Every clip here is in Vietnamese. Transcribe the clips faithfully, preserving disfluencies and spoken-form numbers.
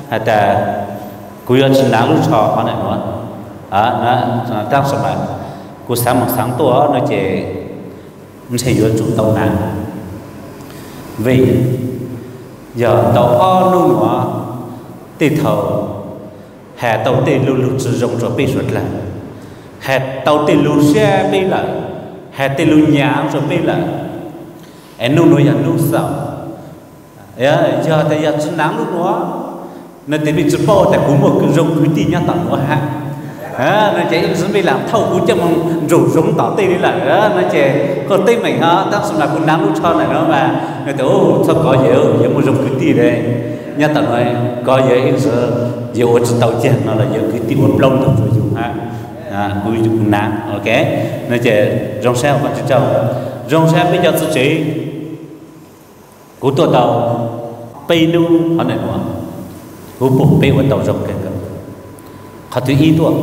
hay là cúi ở trên nắng lúc trò họ này nữa à nó đang sớm lại cú sáng một sáng tuổi nó chỉ mình sẽ vô chủ tàu nắng vì giờ tàu o luôn nữa thì thầu hè tàu tiền lưu lưu sử dụng rồi bị ruột lại hè tàu tiền lưu xe bị lại hè tiền lưu nhà rồi bị lại em nuôi nuôi ăn nuôi sao giờ thì giờ chân nắng lúc đó nên thì bị chụp bao tại cũng một cái rồng quý tiền nhá tặng nó ha à nó chạy chuẩn bị làm thâu cũng cho mong rủ rúng tỏ tiền đi lại đó nó chạy còn tên mình ha tác dụng là cũng nắng lúc cho này nó mà người ta ô sao có gì vậy một rồng quý tiền đây nhá tặng này có gì giờ giờ ở tàu chèn nó là giờ quý tiền một lông thôi rồi dùng ha à quý cũng nắng ok nó chạy rồng xe còn cho rồng xe bây giờ tôi chỉ của tôi tàu bay nu họ này nữa của bộ bay của tàu rồng cái họ tự ý tôi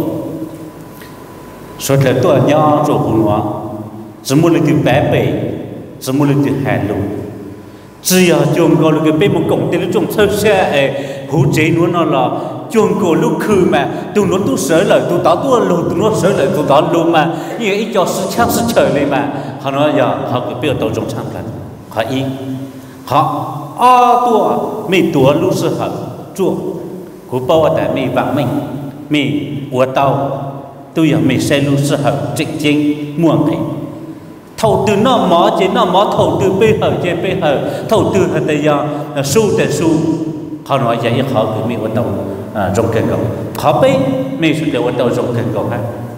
số là tôi nhỏ rồi của nó chỉ muốn lấy từ bé bé chỉ muốn lấy từ hà lù chỉ ở chuồng có cái bay một cổng tên là chuồng sơ xe hú chế nó nó là chuồng cổ lúc khử mà tụi nó tụi sới lời tụi tao tụi lù tụi nó sới lời tụi tao lù mà như ý cho sự chắc sự trời này mà họ nói giờ họ cái bay tàu rồng sang lần họ ý họ o tua mi tua lu sư hở chua của bao tại mi vàng mình mi của tàu tôi giờ mi xe lu sư hở trịnh chính muộn này thầu từ nó mỏ chế nó mỏ thầu từ bê hở chế bê hở thầu từ hở tại giờ su tại su họ nói vậy họ cứ mi của tàu rồng kẹt cầu họ bê mi su của tàu rồng kẹt cầu ha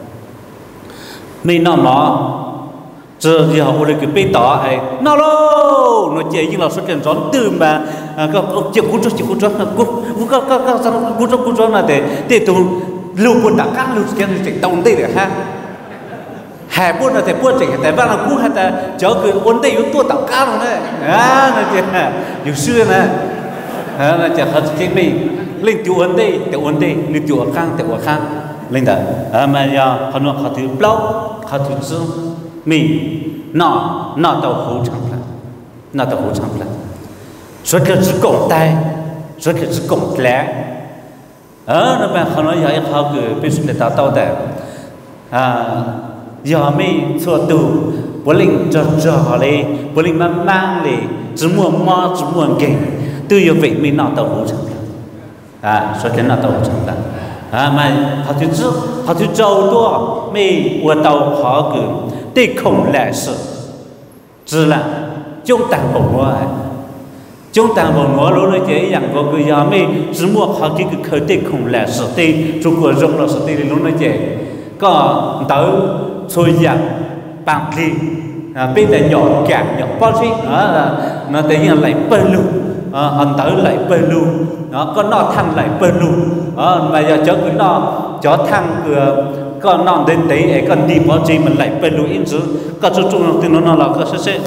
mi nó mỏ giờ giờ họ lấy cái bê tỏ ấy nó lô nó chỉ như là xuất hiện gió từ mà cái chiếc cú chốt chiếc cú chốt là cú cú cú cú chốt cú chốt là để để tụi lưu quân đã cắt lưu cái chạy tàu tây để ha hè buôn là để buôn chạy tại bao là cú hay là chớ cứ ôn tây ôn tua tàu cá rồi đấy à nó chỉ nhiều xưa nè à nó chỉ hết cái mình lên tiêu ôn tây tiêu ôn tây lên tiêu ở khang tiêu ở khang lên đó à mà giờ họ nói họ thứ blau họ thứ dương mình nọ nọ tàu hú chẳng là nọ tàu hú chẳng là xuất hiện sự cổng tay xuất hiện sự cổng lẽ ở nó bạn không nói giờ họ cứ biết sự tàu tàu đấy à giờ mình xua tù bố linh cho cho đi bố linh mang mang đi chỉ muốn mò chỉ muốn kể từ giờ vậy mình nọ tàu hú chẳng là à xuất hiện nọ tàu hú chẳng là à mà họ thứ trước họ thứ trâu tua mình của tàu họ cứ để không lẽ sự chỉ là chúng ta bổng mua chúng ta bổng mua lúc đó chỉ rằng có cái gì mình chỉ mua họ cái cái khởi để không lẽ sự thì chúng tôi dùng là sự thì lúc đó chỉ có tới xôi giặc bằng gì bây giờ nhỏ càng nhỏ bao nhiêu đó là nó tự nhiên lại bơi luôn hắn tới lại bơi luôn nó có nó thằng lại bơi luôn mà giờ cho cái nó cho thằng còn non đến đấy ấy còn đi bao gì mình lại bơi luôn in chứ có chút chung thì nó nó là có sẽ sẽ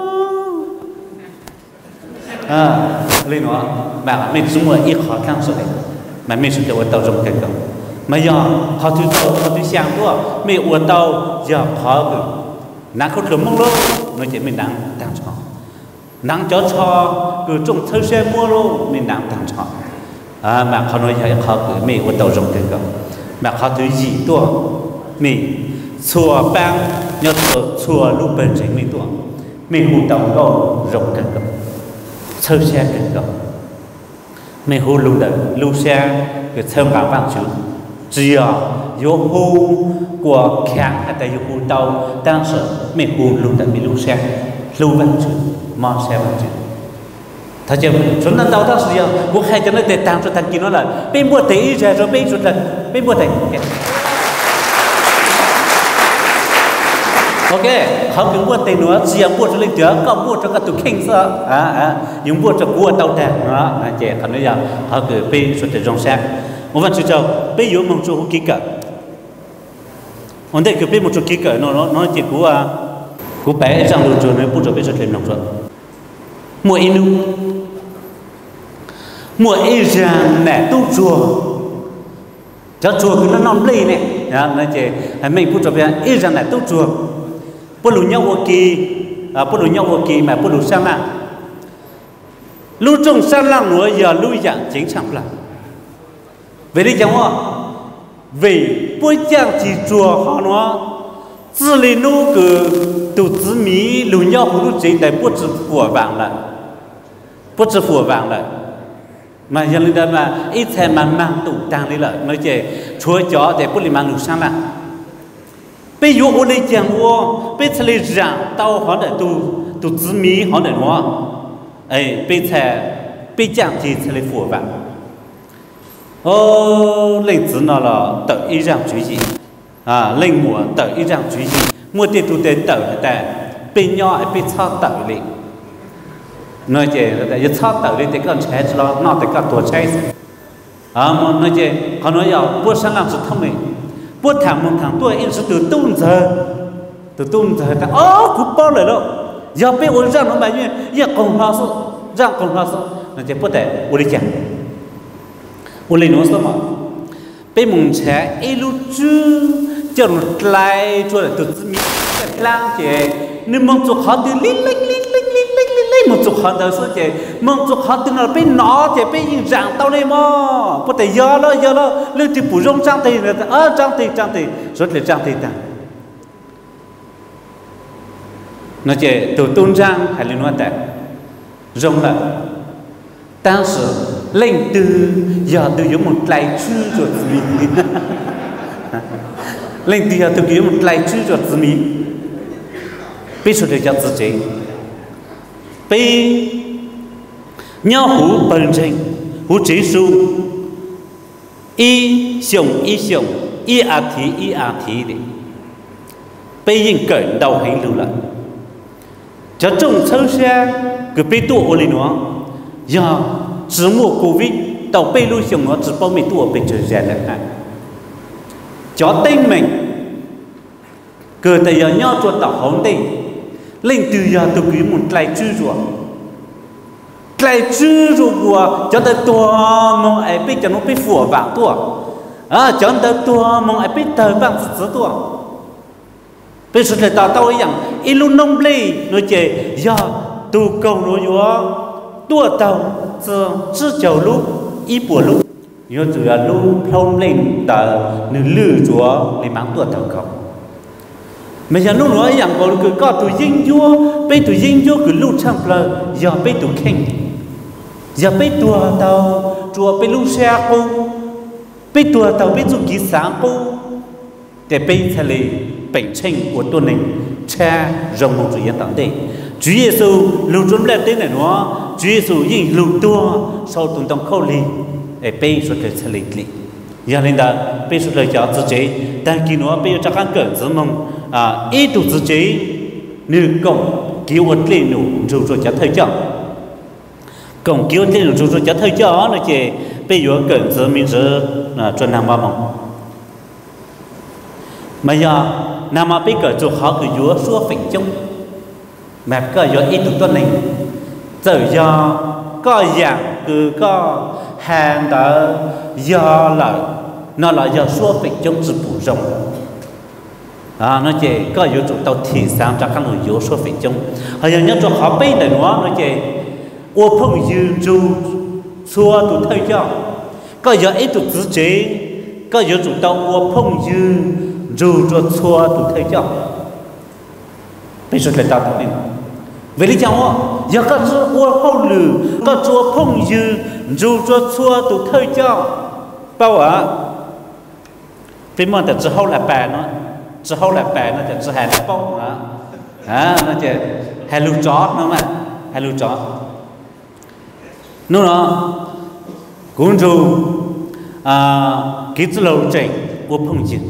à lên nó mà mình chúng mình ít khó khăn rồi mà mình sẽ được tàu rồng cái cầu mà giờ họ thu tàu họ thu sang quá mình uổng tàu giờ khó rồi nắng không được mong luôn nói chuyện mình đang đang cho nắng cho cho cứ trồng thơ xe mua luôn mình đang đang cho à mà họ nói vậy họ cứ mình uổng tàu rồng cái cầu mà họ thứ gì tua mình xua băng nhớ xua xua lúc bên trên mình tua mình hù tàu cầu rồng cái cầu thơ xe cái cầu mình hù lưu đời lưu xe cái thơm vàng vàng chứ chỉ ở vô hù của kháng hay tại vô hù tàu đang sợ mình hù lưu đời mình lưu xe lưu vàng chứ mò xe vàng chứ thật chứ chúng ta tàu đó gì quốc hay cho nó để tăng cho thằng kia nó là bên mua tỷ rồi rồi bên rồi bên mua tỷ ok họ cũng mua tỷ nữa gì mua cho linh trưởng có mua cho các tụi kinh sợ à à những mua cho cua tàu đèn đó anh chị còn bây giờ họ cứ bên rồi để rong xe một vấn đề bây giờ mong cho kỹ cả vấn đề cứ bên một chút kỹ cả nó nó nó chỉ của của bé trong đường trường này bút cho bé cho thêm lòng rồi mua inu mua y rằng nè tu chùa cho chùa cứ nó non lì này nó chỉ mình bút cho bé y rằng nè tu chùa bút lù nhau ok bút lù nhau ok mà bút lù sang lăng lưu trồng sang lăng nữa giờ lưu dạng chính chẳng là vậy đi chẳng hoa vì bữa chẳng chỉ chùa họ nó chỉ lấy nô cứ tụ chỉ mỹ lù nhau hú lù chỉ tại bữa chỉ phù vàng lại bữa chỉ phù vàng lại mà giờ lên đây mà ít thêm mà mang tụ tăng đi lại nói chơi chúa chó để bữa đi mang lù sang lại bây giờ ở đây chẳng hoa bây giờ lấy rằng tao họ để tụ tụ chỉ mỹ họ để nó ấy bây giờ bây chẳng chỉ lấy phù vàng ô lên chỉ nó là tự ý rằng chú gì à lên mùa tự ý rằng chú gì mua tiền tu tiền tự tại bên nhỏ bên sau tự đi nói chơi là tại sau tự đi thì con trẻ cho nó thì con tuổi trẻ à mà nói chơi họ nói giờ bữa sáng làm sự thông minh bữa thằng một thằng tuổi in sự từ tung giờ từ tung giờ ta ô cũng bao lời đâu giờ bên ôn rằng nó bao nhiêu giờ còn hoa số rằng còn hoa số nói chơi bữa để ôn đi chăng ôn lên nói sao mà bên mùng trẻ elu chú cho nó lại cho là tự mi lang chế nên mong chụp họ từ linh linh linh linh linh linh linh linh mong chụp họ từ số chế mong chụp họ từ nó bên nó chế bên những dạng tao này mà có thể giờ đó giờ đó lên thì bù rong trang thì à trang thì trang thì rất là trang thì ta nó chế từ tôn trang hay là nói tại rong là当时lên từ giờ từ giống một lại chư rồi mình lên từ giờ từ giống một lại chư rồi mình bây giờ để cho tự chế bây nhau hú bền trình hú chỉ số y sống y sống y à thị y à thị đi bây giờ cởi đầu hành lưu lại cho trong sâu xa cứ bây tuổi ở lên nó giờ chỉ mua covid tàu bay lui xuống nó chỉ bao mấy tuổi bị trở rẻ lại này cho tên mình cứ từ giờ nhau cho tàu hồng đi lên từ giờ từ quý một lại chư rồi lại chư rồi của cho tới tua mong ai biết cho nó biết phù vàng tua à cho tới tua mong ai biết thời vàng sứ tua bây giờ là tàu tàu ấy rằng ilu nông lê nói chơi giờ tu cầu nó vô tua tàu giờ chỉ chầu lúc ít bữa lúc nhớ chủ là lúc thông lên tờ nửa lư chúa để mang tua tàu không mà giờ lúc nói rằng còn cứ có tụi dinh vua bây tụi dinh vua cứ lúc sang lờ giờ bây tụi khen giờ bây tua tàu chúa bây lúc xe cô bây tua tàu bây tụi kỹ sáng cô để bây thề lì bệnh sinh của tuần này cha rồng một chủ yên tận đây Chúa Giêsu lưu trốn lên đến này nó Chúa Giêsu nhìn lưu tua sau tuần tông khâu li để bây số thời sẽ lịch lịch giờ nên là bây số thời cho tự chế但khi nó bây giờ chắc ăn cỡ giữa mong à ít đủ tự chế nữ cộng cứu vật lên nụ dù rồi cho thời cho cộng cứu lên nụ dù rồi cho thời cho nó chỉ bây giờ cỡ giữa mình giờ cho nam ba mong mà giờ nam mà bây giờ cho họ cứ dúa xua phỉnh chung mà có do ít tụi tôi này giờ do có dạng cứ có hàng đó do là nó là do xua phỉnh chung sự bù rộng à nó chỉ có yếu tố tàu thị sáng cho các người yếu xua phỉnh chung họ giờ nhớ cho họ bây này nó nó chỉ ô phong dư du xua tụi thời cho có do ít tụi tự chế có yếu tố tàu ô phong dư dù cho xua tụi thời cho bây giờ là tao tao đi vậy thì cháu giờ các chú ô hậu lử các chú phong dư dù cho xua tụi thời cho bao ạ vì mà thật sự hậu là bà nó sự hậu là bà nó thật sự hài là bông đó à nó chỉ hài lưu chó nó mà hài lưu chó nó nó cũng dù à kỹ thuật lâu chạy ô phong dư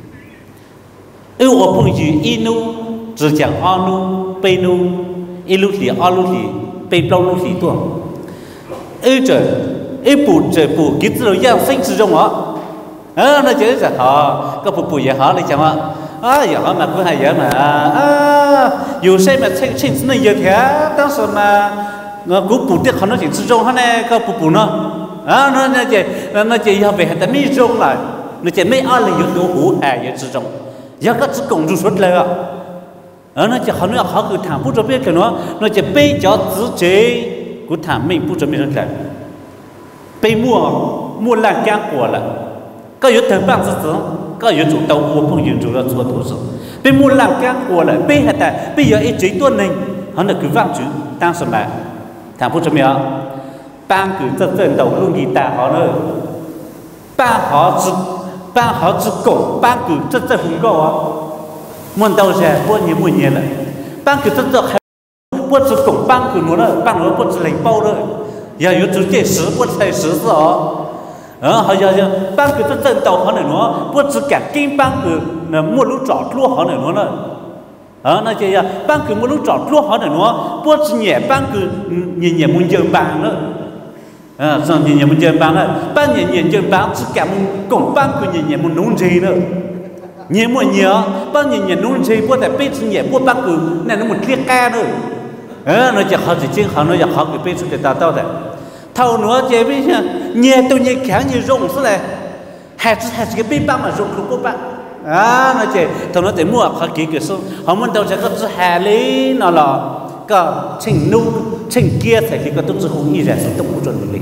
ưu ô phong dư inu chỉ chẳng o nu pe nu ilu thì o lu thì pe plau lu thì tua ưu trời ưu bù trời bù kỹ thuật lâu giang sinh sử dụng đó à nó chỉ là họ có bù bù gì họ này chẳng ạ à giờ họ mà cứ hay giờ mà à dù xem mà sinh sinh này giờ thế当时mà nó cũng bù tiết họ nó chỉ sử dụng họ này có bù bù nó à nó nó chỉ nó chỉ giờ về tại mi dùng lại nó chỉ mấy ai là yếu tố hữu hại giờ sử dụng giờ các sự cộng rút xuất lại à nó chỉ họ nói họ cứ thảm bút cho biết cái nó nó chỉ bây cho tự chế của thảm mình bút cho biết lại bây mua mua làng giang của là có yếu thời bang rất sớm có yếu chủ tàu của phong yên chủ là chùa thủ sự bên mua làng giang của lại bên hiện tại bây giờ ý chí tuân này họ được cứ vang chữ tăng sầm lại thằng phụ cho mẹ bang cứ rất rất đầu luôn guitar họ nữa bang họ chỉ bang họ chỉ cổ bang cứ rất rất hùng cao á muốn đầu ra muốn nhiều muốn nhiều lại bang cứ rất rất muốn chỉ cổ bang cứ nó là bang nó muốn chỉ lấy bao rồi giờ yếu chủ chế sử muốn thay sử rồi ờ họ giờ giờ bang cứ rất rất đầu họ này nó muốn chỉ cả kinh bang cứ là mua lúa trọt lúa họ này nó nữa ờ nó chỉ là bang cứ mua lúa trọt lúa họ này nó muốn chỉ nhẹ bang cứ nhẹ nhẹ muốn chơi bang nữa à xong nhẹ nhẹ muốn chơi bang nữa bang nhẹ nhẹ chơi bang chỉ cả muốn cùng bang cứ nhẹ nhẹ muốn nung gì nữa nhẹ muốn nhớ bang nhẹ nhẹ nung gì muốn tại bên chỉ nhẹ muốn bang cứ này nó một liệt ca nữa ờ nó chỉ họ chỉ chính họ nó chỉ họ cứ bên số để tạo tạo đấy thầu nữa chỉ biết nhẹ tôi nhẹ kháng nhẹ rộng số này hạt hạt cái bên bang mà rộng không có bang à nó chỉ thầu nó để mua họ kỹ cái số họ muốn đâu sẽ có số hà lý nó là có trình nu trình kia thì khi có tốt số không như vậy số tốt của chuẩn bị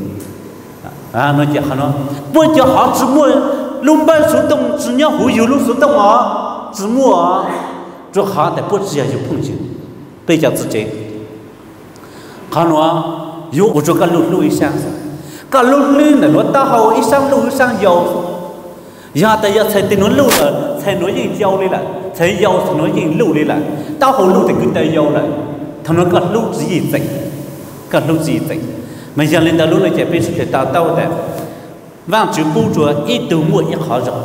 à nó chỉ họ nó bây giờ họ chỉ mua lúc bao số đông chỉ nhớ hữu dụng lúc số đông họ chỉ mua rồi họ để bây giờ就碰见bây giờ自己họ nói有我说个路路一上个路路呢我到后一上路上有giờ tại giờ thầy nói lưu là thầy nói gì giàu đi lại thầy giàu thầy nói gì lưu đi lại tao hồ lưu thì cứ tay giàu lại thằng nó cần lưu gì vậy cần lưu gì vậy mà giờ lên tao lưu này chạy bên suốt tao tao đấy vang chữ bu chúa ít từ mua ít khó rồi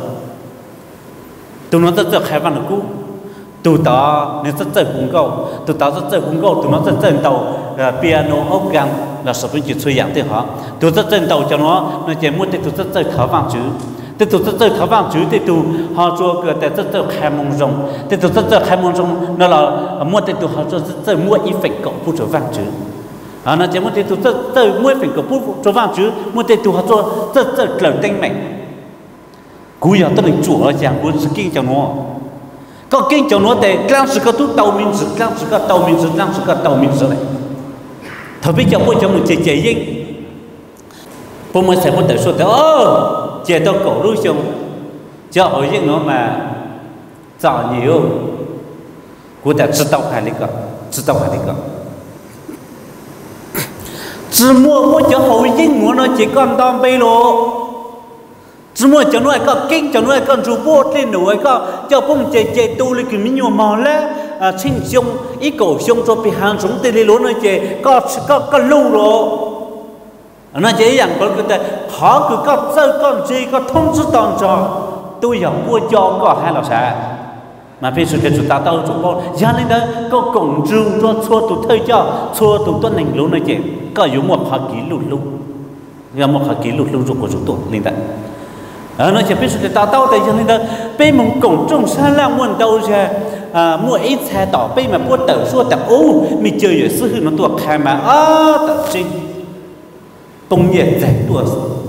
tụi nó rất rất khai văn được cũ tụi tao nên rất rất hùng cầu tụi tao rất rất hùng cầu tụi nó rất rất tàu piano organ là sở hữu chỉ chơi dạng thế hả tụi rất rất tàu cho nó nó chạy mua thì tụi rất rất khó vang chữ thì tụi rất rất khó vang chữ thì tụi họ cho cái tại rất rất khai mông rồng thì tụi rất rất khai mông rồng nó là mua thì tụi họ cho rất rất mua ít phải cậu phụ trợ vang chữ à nó chỉ mua thì tụi rất rất mua phải cậu phụ trợ vang chữ mua thì tụi họ cho rất rất lớn tinh mạnh cú giờ tôi định chủ ở giang cuốn sự kinh cho nó có kinh cho nó để làm sự cái tu tàu mình sự làm sự cái tàu mình sự làm sự cái tàu mình sự này thôi bây giờ bây giờ mình chỉ chỉ dinh bố mới sẽ muốn tới số đó chế tao cổ lưu xong cho ở những nó mà找nhiều của ta知道还那个知道还那个只mua mua cho hậu những mua nó chỉ còn đòn bay lộ chỉ mua cho nó có kinh cho nó có chú bố lên nữa có cho bông chế chế tu lên cái mình mò lá sinh xong ý cổ xong cho bị hàng sống tên lúa nó chế có có có lưu rồi nó chỉ rằng có cái họ cứ có chơi con gì có thông số toàn cho tôi giờ mua cho có hai là sao mà bây giờ cái chúng ta tao chúng con gia đình đó có cổng rưu cho xua tụi thơi cho xua tụi tuân hành luôn này chị có dùng một họ ký lụt lụt là một họ ký lụt lụt của chúng tôi linh đại à nó chỉ biết sự tao tao tại gia đình đó bây mong cổng trong xa la muốn đâu ra mua ít xe tỏ bây mà mua tờ xua tờ ô mình chơi ở sư hư nó tuột khai mà à tờ trên công nghiệp giải đua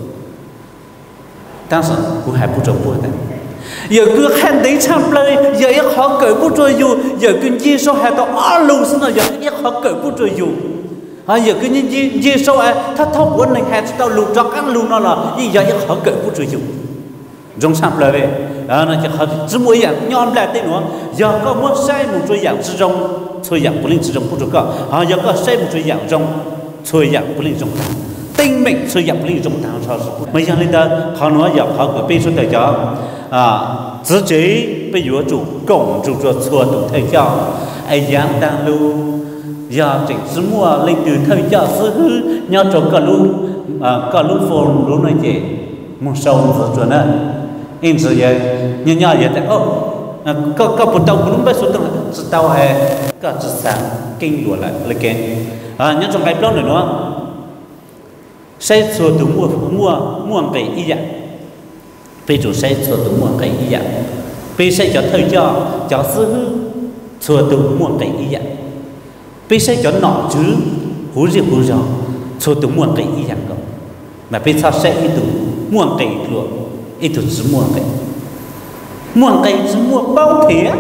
当时我还不走过的有个看得唱play有一好狗不追有有个介绍还到二楼是那有一好狗不追有啊有个人介介绍哎他他我能还到路上刚路那了一有一好狗不追有中唱play đấy à nó chỉ họ chỉ mỗi dạng nhon lại tên nó giờ có muốn sai một số dạng之中thôi dạng不灵之中不足够啊giờ có sai một số dạng trong thôi dạng不灵中tinh mệnh sử dụng linh dụng thảo sao sự mấy giờ lên đó họ nói giờ họ cứ biết số thời cho à chỉ chỉ bây giờ chủ cổng chủ cho xua tụ thời cho ai dám đang lưu giờ chỉ chỉ mua lên từ thời cho sư hư nhau cho cả lưu cả lưu phồn lưu này chị một sâu một chỗ nữa em giờ như nhau vậy tại ô có có một tàu cũng biết số tàu số tàu hay có chỉ sáng kinh đùa lại là cái à nhớ trong cái blog này nữa sai số tụ mua mua mua cái ý dạng bây giờ sai số tụ mua cái ý dạng bây sai cho thời cho cho sư số tụ mua cái ý dạng bây sai cho nọ chứ hú gì hú rõ số tụ mua cái ý dạng không mà bây sao sai ý tụ mua cái luôn ý tụ chỉ mua cái mua cái chỉ mua bao thế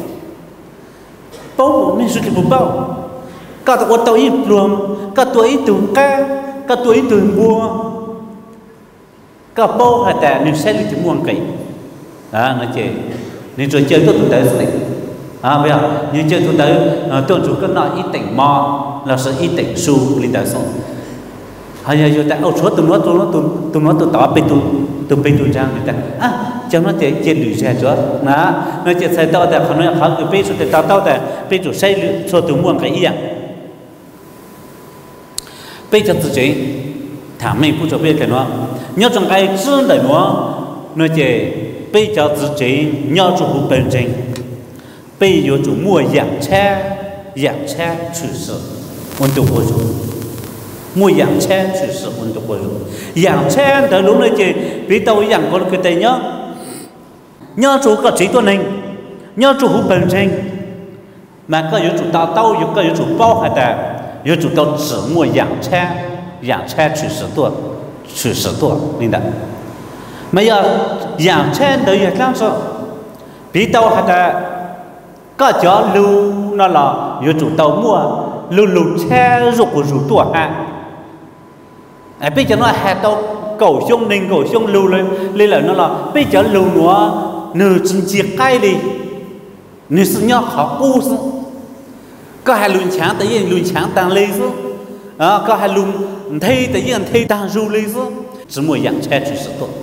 bao mình suy nghĩ bao cả tụi tôi ít luôn cả tuổi tụ ca cả tuổi tuổi mua có bao hay ta nên sẽ đi chủng muôn kỹ à nó chỉ nên rồi chơi tôi tụi tới gì à bây giờ như chơi tụi tới tôi chủ cái nói ít tỉnh mò là sự ít tỉnh su đi tới xong hay là giờ ta âu số tụi nó tụi nó tụi tụi nó tụi tao bên tụi tụi bên tụi trang người ta à cho nó chỉ chơi lưỡi xe chúa nó nó chỉ xây taoแต่เขาเนี่ยเขาคือเป็นสุดแต่tao taoแต่เป็นจุดใช้ส่วนตัวม่วงcái ý à bây giờ tự chế thả mình cũng cho biết cái nó nhớ trong cái chân đời nó nó chỉ bây giờ tự chế nhớ trong khu bên trên bây giờ chủ mua dạng xe dạng xe chủ sự ôn tục của chủ mua dạng xe chủ sự ôn tục của chủ dạng xe tới lúc này chỉ vì tao dạng có cái tay nhớ nhớ chủ có trí tuân hình nhớ chủ khu bên trên mà có chủ tao tao có chủ bao hay ta有主到只摸养车，养车去十多，去十多，明白？没有养车都有这样说，比到还得，个叫路那了，有主到摸路路车入不入多哈？哎，bây giờ nó hay到cầu sông ninh cầu sông lưu lên lên là nó là bây giờ lưu nó nửa chân chiếc cái đi, nửa sự nhau khó cố sự có hai luồng sáng tại vì luồng sáng tăng lên chứ à, có hai luồng thay tại vì thay tăng ru lên chứ chỉ một dạng xe chỉ sự tốt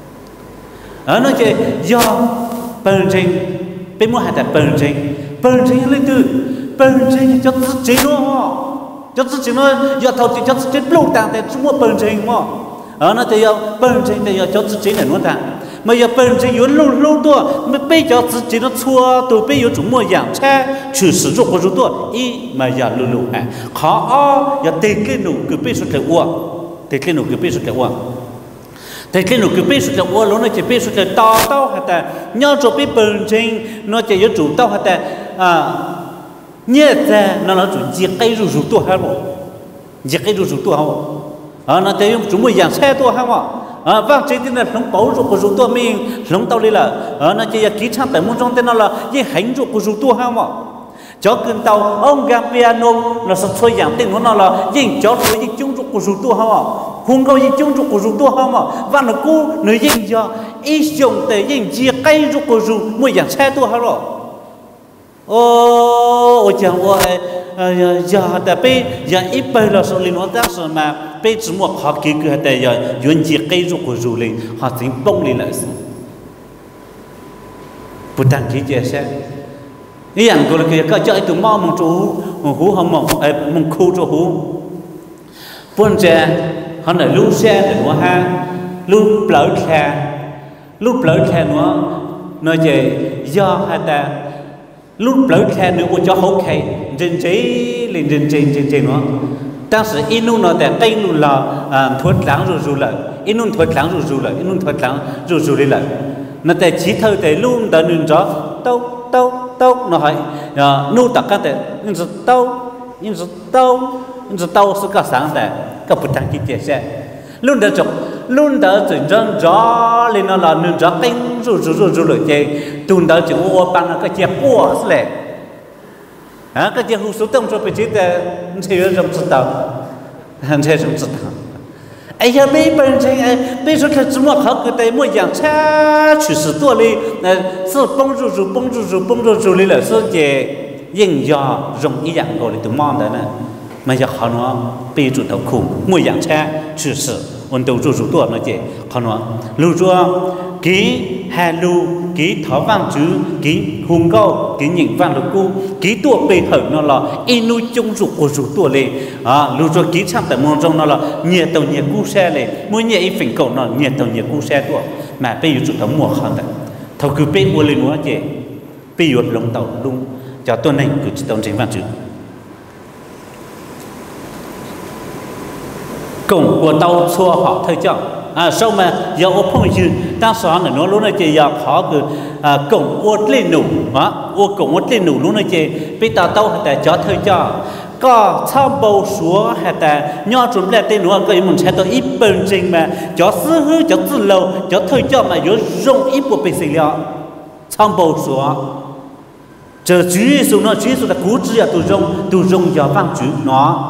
ở nó chỉ do bên trên bên mua hai tại bên trên bên trên lên từ bên trên cho tự chế nó cho tự chế nó do thầu thì cho tự chế lâu tăng tại chỉ mua bên trên mà ở nó thì do bên trên thì do cho tự chế này nó tăng mà giờ bên trên有lâu lâu多mà bây giờ自己的错都被有种么样才去使用或者多一嘛要lâu lâu哎好要得给侬个被说的我得给侬个被说的我得给侬个被说的我了那就被说的到到还得要做被本身那就有主到还得啊现在那那种几个入入多还不几个入入多好啊那得用种么样才多好嘛à vâng trên tin là sống bảo ruột của ruột tua mình sống tao đi là ở nó chỉ là kỹ năng tại môn trong tên nó là cái hành ruột của ruột tua ha mà chó cơn tàu ông gam piano là sắp xoay giảm tiền nó là những chó rồi những chung ruột của ruột tua ha mà không có những chung ruột của ruột tua ha mà và nó cố nó những cho ít dùng để những chia cây ruột của ruột mỗi dạng xe tua ha rồi ô chẳng ơi giờ tại bây giờ ít bây là số liên quan tới sự mà bây giờ một họ kỹ cứ tại giờ duyên chỉ cây ruột của ruột lên họ tính bông lên lại bút đăng ký chia sẻ ý rằng cô là cái cái chơi tụi mò mong chú hú không mong mong khu cho hú buôn trẻ họ là lưu xe để mua ha lưu lỡ khe lưu lỡ khe nữa nói về do hai ta lúc lỡ khe nữa của cho hậu khe trên chế lên trên trên trên trên nó đang sử inu nó để cây luôn là thuật lãng rồi rồi lại inu thuật lãng rồi rồi lại inu thuật lãng rồi rồi đi lại nó để chỉ thôi để luôn đợi nên cho tao tao tao nó hỏi nu tất cả để nhưng rồi tao nhưng rồi tao nhưng rồi tao sẽ có sáng để có bút đăng ký chia sẻ luôn đợi chụp luôn đợi từ chân gió lên nó là nên gió cây rồi rồi rồi rồi lại chơi tuần đợi chụp ô ban nó cái chia bùa lệ à cái chia hụt số đông cho bị chết để thì nó trong sự tao hắn thế trong sự tao ai giờ bây bên trên bây giờ cái chúng nó học cái đấy mỗi dạng cha chỉ sự tua đi sự bông rồi rồi bông rồi rồi bông rồi rồi là sự chế yên do dùng ý dạng gọi là tụi mòn đấy nè mà giờ họ nó bây giờ tao khủng mỗi dạng cha chỉ sự ôn đầu rồi rồi tua nó chế họ nó lưu cho ký hà lưu ký thọ văn chữ ký hùng câu ký nhịn văn được cu ký tua bề hở nó là inu chung ruột của ruột tua lên à lưu cho ký sang tại môn trong nó là nhiệt tàu nhiệt cu xe lên mỗi nhiệt ít phình cầu nó nhiệt tàu nhiệt cu xe tua mà bây giờ chúng ta mua hơn đấy thầu cứ bây mua lên nữa chế bây giờ lồng tàu luôn cho tôi này cứ tàu chính văn chữ cổng của tàu xua họ thời chọn à sau mà giờ ô phong chữ đang xóa nữa nó lúc này chỉ giờ khó cứ cổng ô lên nụ á ô cổng ô lên nụ lúc này chỉ bây tàu tàu tại cho thời cho có sau bầu xuống hay ta nhỏ chuẩn bị tên nữa cái mình sẽ tôi ít bên trên mà cho sư hư cho từ lâu cho thời cho mà có dùng ít bộ bị xử liệu sau bầu xuống chờ chú xuống nó chú xuống là cú chỉ là tụ dùng tụ dùng giờ vang chú nó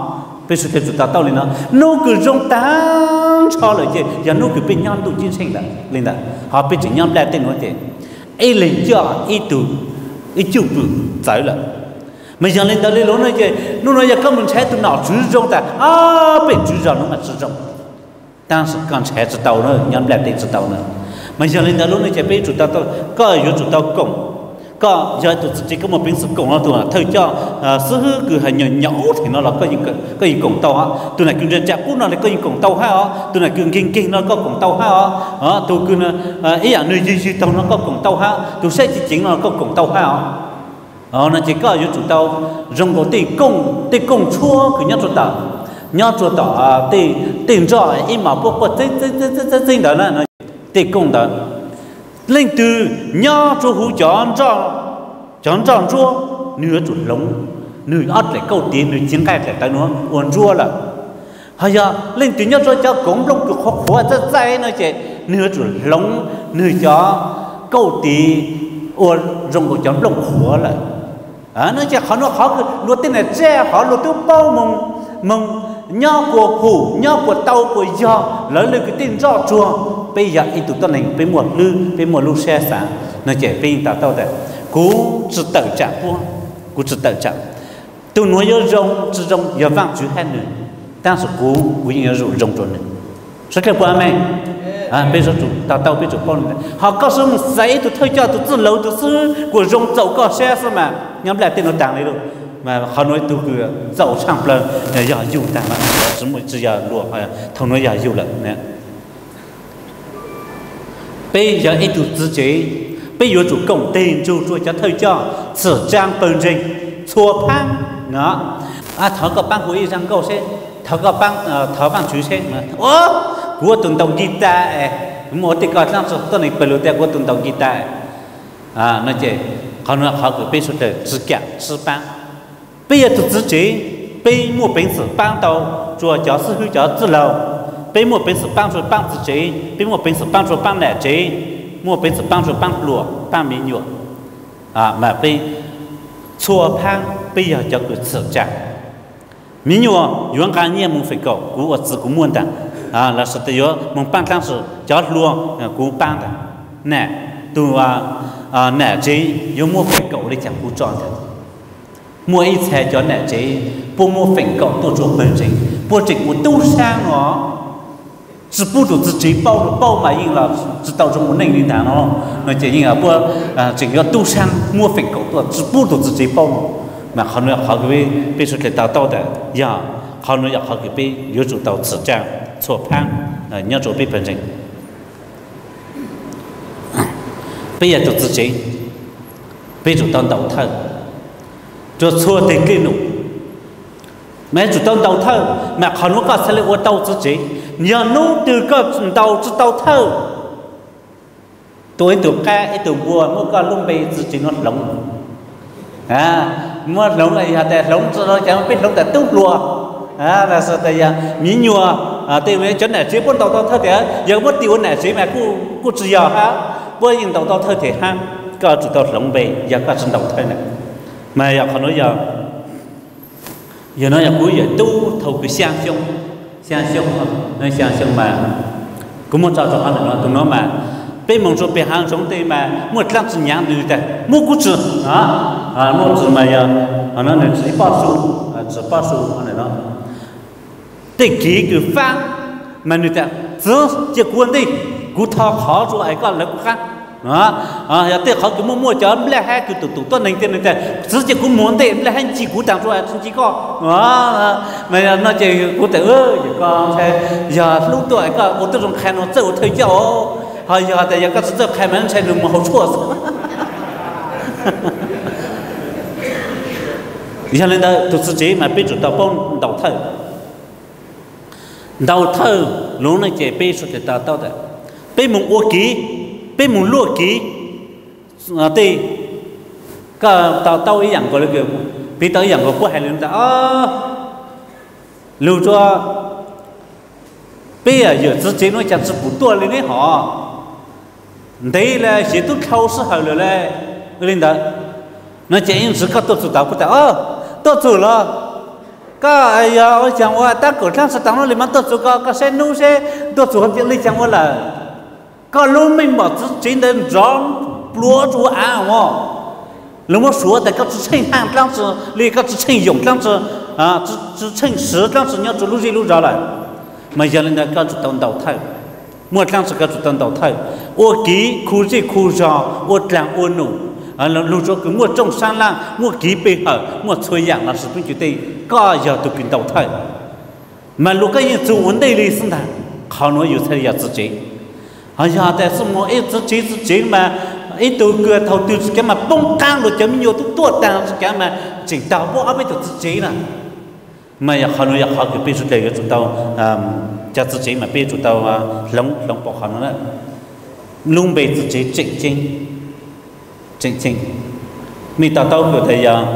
bây giờ chúng ta tao lên nó nô cứ rong tán cho lại chứ giờ nô cứ bên nhau tụ chiến sinh là lên đó họ bên chỉ nhau lại tên nó chứ ai lên cho ai tụ ai chịu tụ giải là bây giờ lên đó lên lối nói chứ nó nói giờ các mình sẽ tụ nào chú rong ta à bên chú rong nó mà chú rong đang sự còn sẽ chú tàu nữa nhau lại tên chú tàu nữa bây giờ lên đó lối nói chứ bên chúng ta tao có ở chỗ chúng ta cùng có giờ tụi chỉ có một bên sự cùng nó tụi thời cho sư hư cứ hay nhỏ nhỏ thì nó là có những có những cổng tàu á tụi này cứ trên chạm cút nó lại có những cổng tàu ha á tụi này cứ kinh kinh nó có cổng tàu ha á tụi cứ ý là nơi gì gì tàu nó có cổng tàu ha tụi sẽ chỉ chính nó có cổng tàu ha á nó chỉ có những chủ tàu rong có tiền công tiền công chua cứ nhớ chỗ tàu nhớ chỗ tàu tiền tiền cho ý mà bộ bộ thế thế thế thế thế đó là tiền công đó lên từ nhau cho hú chọn chọn chọn chọn chua nửa chuột lông nửa ớt lại câu tiền nửa chiến cái lại tay nó uốn chua là hay giờ lên từ nhau cho cho cũng lông cực khó khó rất dai nói chị nửa chuột lông nửa cho câu tiền uốn rong của chọn lông khó là à nói chị họ nó khó luôn tên này che họ luôn tiêu bao mông mông nhau của hủ nhau của tàu của giò lấy lên cái tên giò chua bây giờ ít tụi này bây một lư bây một lư xe sáng nó chạy bây ta tao đấy cú chỉ tự chạm qua cú chỉ tự chạm tôi nói nhớ rong chỉ rong giờ vang chữ hai nữa đang số cú cú nhớ rong rong rồi rất là quan mẹ à bây giờ tụi tao tao bây giờ con họ có số một giấy tụi thôi cho tụi tự lâu tụi xứ của rong dậu có xe sao mà nhóm lại tên nó tàng đấy luôn mà họ nói tôi cứ dậu sang lần giờ dùng tàng mà số một chỉ giờ lùa phải thằng nói giờ dùng lần nè bây giờ ít tụi tự chế bây giờ chủ công tiền chủ chủ cho thời cho sử trang bền trình xua phang đó à thở có băng của y rằng câu sẽ thở có băng thở băng chú sẽ ô của tuần đầu guitar một tí coi sang tôi này bền lụt của tuần đầu guitar à nói chứ họ nói họ cứ bây giờ để chỉ cả chỉ băng bây giờ tụi tự chế bây mua bánh sử băng đầu chùa cho sư hư cho tự lâu bây mua bánh sử băng rồi băng tự chế bây mua bánh sử băng rồi băng lẻ chế mua bánh sử băng rồi băng lụa băng mì nhựa à mà bây xua phang bây giờ cho cứ sử trạng mì nhựa yuan cá nhiên muốn phải cầu cú ở sự cú muốn ta à là sự tự do muốn băng tăng sự cho luôn cú băng ta nè từ à nè chế yuan mua phải cầu để chẳng cú chọn thật mua ít xe cho nè chế mua mua phải cầu tôi chọn bền trình mua trình một tu sang nó只不住自己包包买赢了，知道中国内领导咯，那这赢啊不啊这个都上莫非搞多，只不住自己包，那可能好个被被说给达到的呀，可能要好个被有主到此战错判啊，要做被本人，被也做自己，被主到đầu thơ，做错的给弄。mẹ chủ động đầu thơ mà họ nó có sẽ là ô tàu自己nhờ nó từ cái đầu từ đầu thơ tôi từ cái ấy từ bùa mua cái lông bì tự chỉ nó lông à mua lông này hạt lông rồi chẳng biết lông tại tút lùa à là sao tại mí nhùa à từ mấy chỗ này chỉ bốn đầu tàu thơ thì giờ bốn tiêu này chỉ mà cu cu chỉ giờ ha bốn những đầu tàu thơ thì ha cái chủ tàu lông bì giờ cái đầu thơ này mà giờ họ nói giờ giờ nó là cuối giờ tu thầu cái sang sông sang sông nó sang sông mà cũng muốn cho cho anh nó tụi nó mà bên mong cho bên hàng sống thì mà một lần chỉ nhang được đấy mua cút chữ à à mua chữ mà giờ nó là chỉ bao số chỉ bao số anh này nó tích kỹ cứ phang mà người ta giờ chỉ cuốn đi cú thọ khó rồi ai có lực khác đó à giờ tiếc họ cứ mua mua cho em lại hai cứ tụt tụt tuần này tiền này chỉ chỉ cũng muốn tiền lại hai chỉ cú tặng rồi chỉ có đó mà nó chỉ cú tự ơi có thế giờ lúc tuổi có một tôi dùng khai nó tự thấy cho họ giờ tại giờ có tự khai mà sẽ được một hậu chua giờ lên đây tụt chỉ mà biết chủ tàu bông đầu thơ đầu thơ lúc này chỉ biết chủ tàu tàu đấy biết mùng ô ký bên muốn lúa kỹ thì cái tàu tàu ý dạng của nó kiểu vì tàu ý dạng của quốc hải liên ta lưu cho bây giờ giờ tự chế nó chẳng chỉ bút tua lên đấy họ đây là chỉ tôi khâu sự hợp rồi đấy lên đó nó chỉ những sự các tổ chức tàu của ta ơ tổ chức là có ai ở chẳng qua ta cổ trang sẽ tăng nó lên mà tôi số có có xe nu xe tôi số hợp lý chẳng qua là có lúc mình bảo chính đến rõ lúa chúa á không lúc mà số tại có chỉ hàng trang sự li có chỉ dùng trang sự à chỉ chỉ sử trang sự nhau chú lúc gì lúc rõ lại mà giờ lên đây có chú tông đầu thay mua trang sự có chú tông đầu thay ô ký khu gì khu rõ ô trang ô nụ à lúc cho cứ mua trong sang lang mua ký bê hở mua xuôi dạng là sự bên chủ tây có giờ tụi kinh đầu thay mà lúc cái gì chú vấn đề lý sinh thành họ nóiอยู่thay giờ自己họ giờ tại sao mà ít自己自己mà ít tụi người thầu từ cái mà bông cang rồi chấm nhiều tụi tuột đằng cái mà chỉnh tạo bộ áp với tụi自己nè mà họ nói họ cứ biết chủ đề của chúng tao cho自己mà biết chúng tao lông lông bỏ họ nó luôn bị自己chỉnh chỉnh chỉnh chỉnh mình tao tao cứ thấy giờ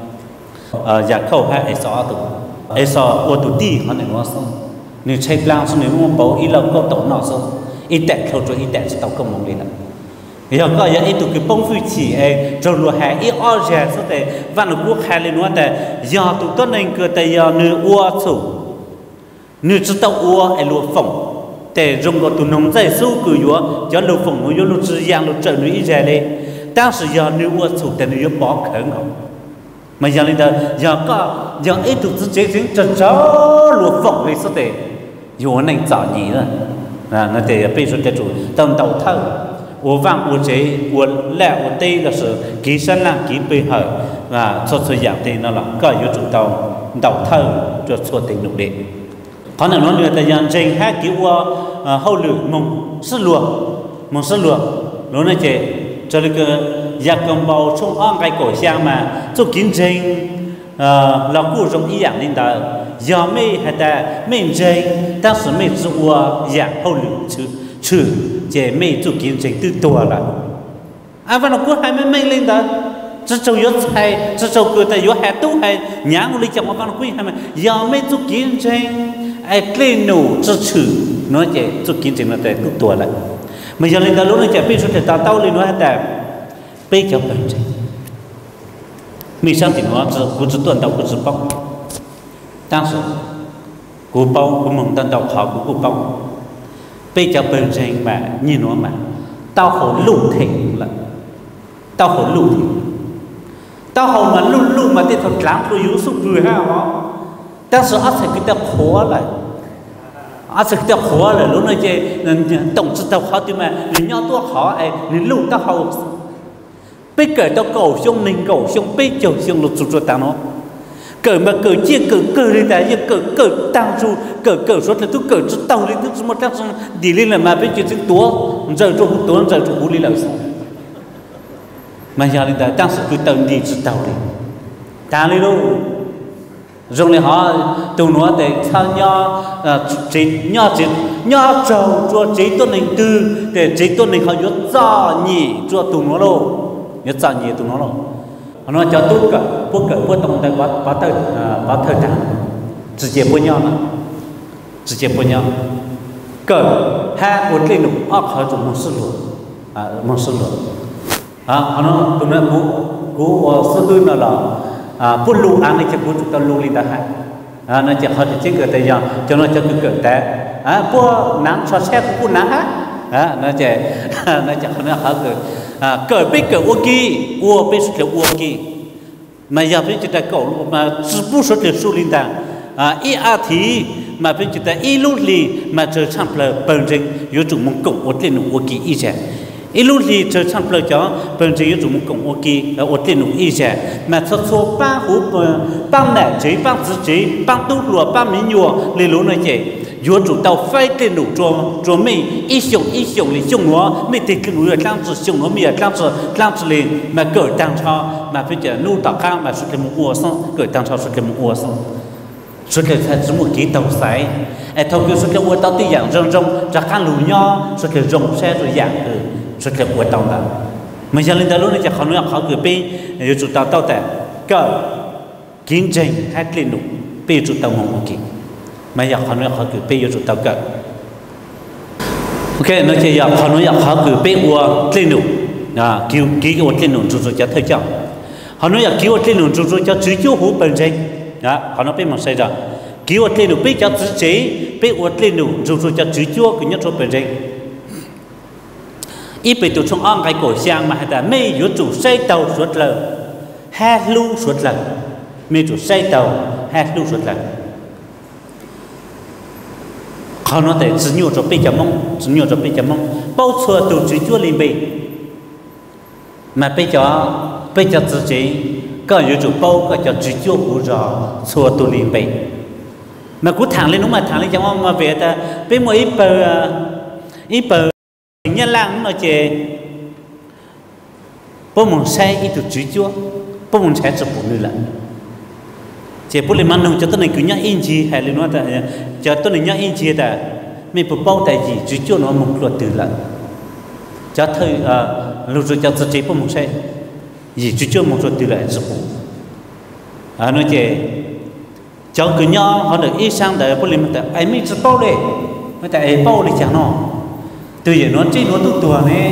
giờ khâu hai ấy xóa tụ ấy xóa ô tụ đi họ này nó xong nếu chơi plan xong nếu muốn bảo ý lâu có tổ nào xong ít tẹt khâu cho ít tẹt sẽ tao không mong đi nữa giờ có giờ ít tụ cái bông phi chỉ ấy rồi lúa hai ít ở giờ sau đấy văn lúa quốc hai lên nữaแต่giờ tụ tốt nên cứ tại giờ nửa ua sủ nửa chỉ tao ua ấy lúa phồngแต่dùng có tụ nông dân sưu cứ yếu cho lúa phồng yếu lúa chỉ giang lúa trời lúa ít giờ đây đang sử dụng nửa ua sủแต่nửa bỏ khởi ngọc mà giờ này giờ có giờ ít tụ chỉ chế chính chân chó lúa phồng này sau đấy yếu này chọn nhỉ rồi à nó để bây giờ cái chủ tầm đầu thâu ô vang ô chế ô lẹ ô tây là sự ký sinh lang ký bê hở và cho sự giảm thì nó là có yếu chủ tàu đầu thâu cho số tình lục địa còn là nó nữa tại giờ trình hai ký ô hậu lử mông sứ lùa mông sứ lùa nó nói chế cho nên cái giặc cầm bầu trong ong cái cổ sang mà cho kiến trình là cũ trong ý dạng nên là giờ mấy hay ta mấy trình ta sử mấy chủ dạng hậu lử chứ chứ chế mấy chủ kiến trình từ tua là à và nó cứ hai mấy mấy lên đó cho châu yếu hay cho châu cứ ta yếu hay tu hay nhá người chồng mà nó cứ hai mấy giờ mấy chủ kiến trình ai lên nổ cho chữ nói chế chủ kiến trình là tại từ tua lại mà giờ lên đó lúc này chế bây giờ để ta tao lên nói hay ta bây giờ bệnh trình mình sang thì nó chỉ cũng chỉ tuần đầu cũng chỉ bao đang số cú bao cú mong tuần đầu họ cú bao bây giờ bên trên mà như nó mà tao hổ lù thị là tao hổ lù thị tao hổ mà lù lù mà thì thật lắm tôi yếu sụp người ha họ đang số áp sẽ cái tao khó lại áp sẽ cái tao khó lại lúc này chơi tổng sự tao khó thì mà nếu nhau tôi khó ấy nếu lù tao hổ bây giờ tao cầu xong mình cầu xong bây giờ xong lụt sụt sụt tao nó cởi mà cởi chia cởi cởi lên tại cởi cởi tăng chu cởi cởi suốt là tôi cởi chút tàu lên tôi một trăm đi lên là mà bây giờ tiếng túa giờ cho hút túa giờ cho hút đi là sao mà giờ lên tại tăng sự cứ tàu đi chút tàu đi ta lên đâu rồi này họ tụi nó để sao nho chỉ nho chỉ nho trầu cho chỉ tôi này tư để chỉ tôi này họ nhớ cho nhỉ cho tụi nó đâu nhớ cho nhỉ tụi nó đâu nó cho tốt cả bố cỡ bố tổng tại bắt bắt thời bắt thời gian chỉ chế bố nhau nữa chỉ chế bố nhau cỡ hai một cái nụ óc họ dùng một số lượng à một số lượng à nó tụi nó cú cú số tư là là à bố lưu ăn này chỉ bố chúng ta lưu lên ta hai à nó chỉ họ chỉ cỡ tại giờ cho nó cho cái cỡ té à bố nắng cho xe bố nắng á à nó chỉ nó chỉ họ nó họ cỡ à cỡ bây cỡ ok uo bây cỡ ok mà giờ bây giờ ta cậu mà chỉ bút số tiền số linh đàng à ý à thì mà bây giờ ta ý lúc lì mà trở thành là bền trình yếu chủ mong cộng ổn định ok ý chả ý lúc lì trở thành là cho bền trình yếu chủ mong cộng ok ổn định ý chả mà số số ba hú ba nẻ chế ba zứ chế ba tu lúa ba miếng nhựa lì lúa này chế yếu chủ tàu phải tiền đủ cho cho mình ít dùng ít dùng thì dùng nó mình thì cái núi ở trong sự dùng nó mình ở trong sự trong sự liền mà cởi tăng cho mà bây giờ nuôi tàu cao mà xuất hiện một uo xong cởi tăng cho xuất hiện một uo xong xuất hiện thành một ký tàu sấy ai thâu cái xuất hiện uo tàu thì dạng rong rong ra khăn lùi nho xuất hiện rong xe rồi dạng từ xuất hiện uo tàu đó mà giờ lên đó lúc này chỉ họ nói họ cởi pe yếu chủ tàu tàu tệ cởi kiến trình hay tiền đủ pe chủ tàu mong ok mà giờ họ nói họ cử pe cho tao cỡ, ok nói chơi giờ họ nói họ cử pe uo trên nụ, à kêu kêu uo trên nụ cho cho cho thấy chưa, họ nói giờ kêu uo trên nụ cho cho cho chỉ cho hú bền trên, đó họ nó biết một sai rồi kiểu ở trên nó biết cho tự chế biết ở trên nó dù dù cho chữ chúa cũng nhất số bền rình ít bị tụt trong ông cái cổ giang mà ta mê yếu chủ xây tàu suốt lời hai lưu suốt lần mê chủ xây tàu hai lưu suốt lần họ nó thể chỉ nhiều cho bây giờ mong chỉ nhiều cho bây giờ mong bao xua tụt chữ chúa liền bị mà bây giờ bây giờ tự chế có yếu chủ bao có cho chữ chúa của rõ xua tụt liền bị mà cứ thẳng lên đúng mà thẳng lên chẳng mong mà về ta với một ít bờ ít bờ nhân lăng nó chè bố muốn sai ít được chữ chúa bố muốn sai chụp bộ nữa là chè bố lên mang nông cho tôi này cứ nhắc in chi hay là nói ta cho tôi này nhắc in chi ta mình bố bao tại gì chữ chúa nó muốn luật từ là cho thời lúc rồi cho tự chế bố muốn sai gì chữ chúa muốn luật từ lại chụp bộ à nói chè cho cứ nhớ họ được ít sang đời bố lên mà ta ai mình chụp bao đấy mà ta ai bao đấy chẳng nó từ giờ nó chỉ nó tụt tuổi này,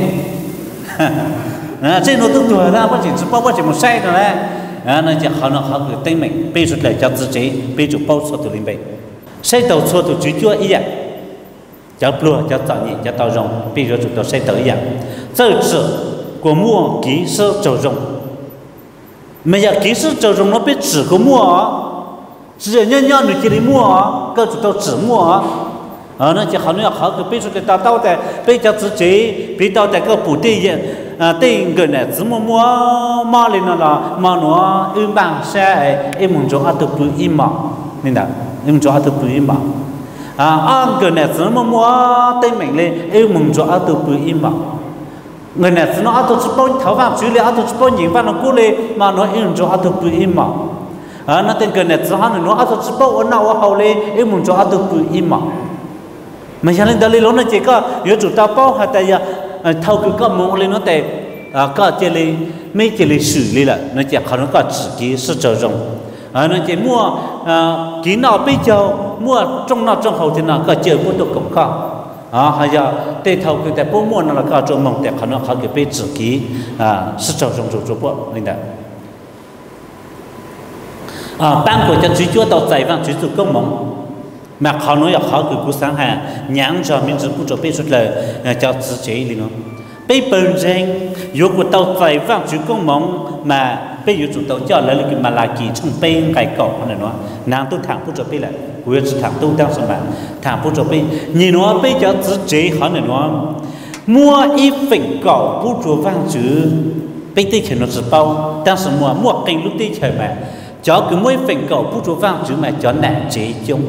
chỉ nó tụt tuổi ra, bác chỉ bao bác chỉ một sai rồi đấy, nó chỉ họ nó họ cứ tính mình, bây giờ lại cho tự chế, bây giờ bao số tụi linh bệnh, sai đầu số tụi chú chúa ý ạ, cho plua cho tạo nhị cho tạo rộng, bây giờ tụi tụi sai đầu ý ạ,这是của mua kỹ sư trầu rộng, mà giờ kỹ sư trầu rộng nó biết chỉ có mua, chỉ là nhân nhân được chỉ đi mua, cơ tụi tụi chỉ mua ờ nó chỉ họ nói họ cứ biết rồi tao tao tại bây giờ tự chế biết tao tại cái bù tê à tê người này chỉ mua mua mua lên nó là mua nó ưng bằng xe em muốn cho ăn được bự im mà nên là em cho ăn được bự im mà à ăn người này chỉ mua mua tê mình lên em muốn cho ăn được bự im mà người này chỉ nó ăn được chỉ bao tháo vàng chỉ là ăn được chỉ bao nhiêu vàng nó cố lên mà nó em cho ăn được bự im mà à nó tên người này chỉ hắn nó ăn được chỉ bao nào hậu lên em muốn cho ăn được bự im mà mà giờ lên đó lên nó chỉ có yếu chủ tao bao hay tại giờ thâu cứ có muốn lên nó tại có chỉ lên mấy chỉ lên xử lý là nó chỉ họ nó có chỉ kỹ sự trở rộng nó chỉ mua kỹ nào bây giờ mua trong nào trong hậu thì nào có chơi mua được cũng có hay giờ tại thâu cứ tại bố mua nó là có trong mong tại họ nó họ cái bây chỉ kỹ sự trở rộng rộng rộng bộ lên đó ban của cho chú chúa tàu giải vang chú chúa công mong mà họ nói là họ cứ cố sáng hà nhãn cho mình cũng cho biết là cho tự chế đi nó bây bền rằng dù của tàu phải vang chữ công mong mà bây giờ chúng tàu cho lại cái mà là kỳ trong bên cái cỏ này nó nàng tôi thẳng cũng cho biết là quyền sự thẳng tôi đang xem bạn thẳng cũng cho biết nhìn nó bây giờ tự chế họ này nó mua ít phỉnh cỏ cũng cho vang chữ bây giờ thì nó sẽ bao đang xem mua mua kênh lúc tí trời mà cho cứ mỗi phỉnh cỏ cũng cho vang chữ mà cho nạn chế chung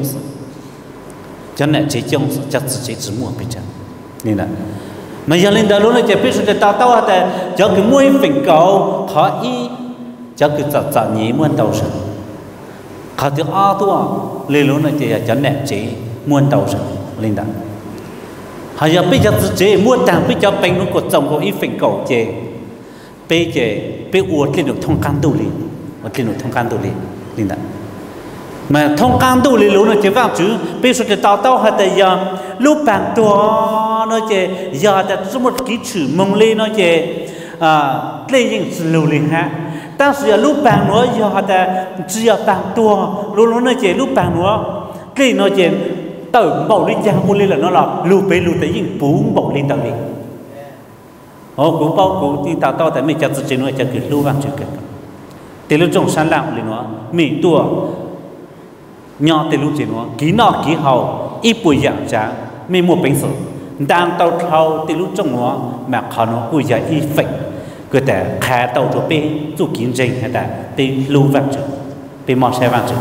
cho nên chỉ trong chắc chỉ chỉ mua bây giờ nên là mà giờ lên đó lúc này chỉ biết là tao tao là cho cái mũi phình cầu họ y cho cái chặt chặt nhí muôn tàu sừng họ thì ao tua lên lúc này chỉ cho nên chỉ muôn tàu sừng lên đó họ giờ bây giờ chỉ mua tàng bây giờ bên nó cột trồng của y phình cầu chỉ bây giờ bây uất lên được thông can tu liền uất lên được thông can tu liền lên đó mà thông can tu lý lúc nó chỉ vang chữ bây giờ thì tao tao hay tại giờ lúc bạn đó nó chỉ giờ là số một ký chữ mông lên nó chỉ à lấy những sự lưu liền ha ta sử lúc bạn nó giờ là chỉ giờ bạn đó lúc nó chỉ lúc bạn nó cái nó chỉ tự bảo đi giang mua lên là nó là lưu bê lưu tới những bốn bảo lên tao đi ô cũng bao cũng thì tao tao tại mình chặt chỉ nó chặt cái lưu vang chữ cái thì lúc trong sáng làm lên nó mình tua nhỏ từ lúc gì nó kỹ nọ kỹ hậu ít bùi dạng giá mình mua bánh sữa đang tàu thâu từ lúc trong nó mà họ nó bùi dạng ít phệnh cứ để khai tàu cho bé chủ kiến trình hay là bé lưu vàng chữ bé mò xe vàng chữ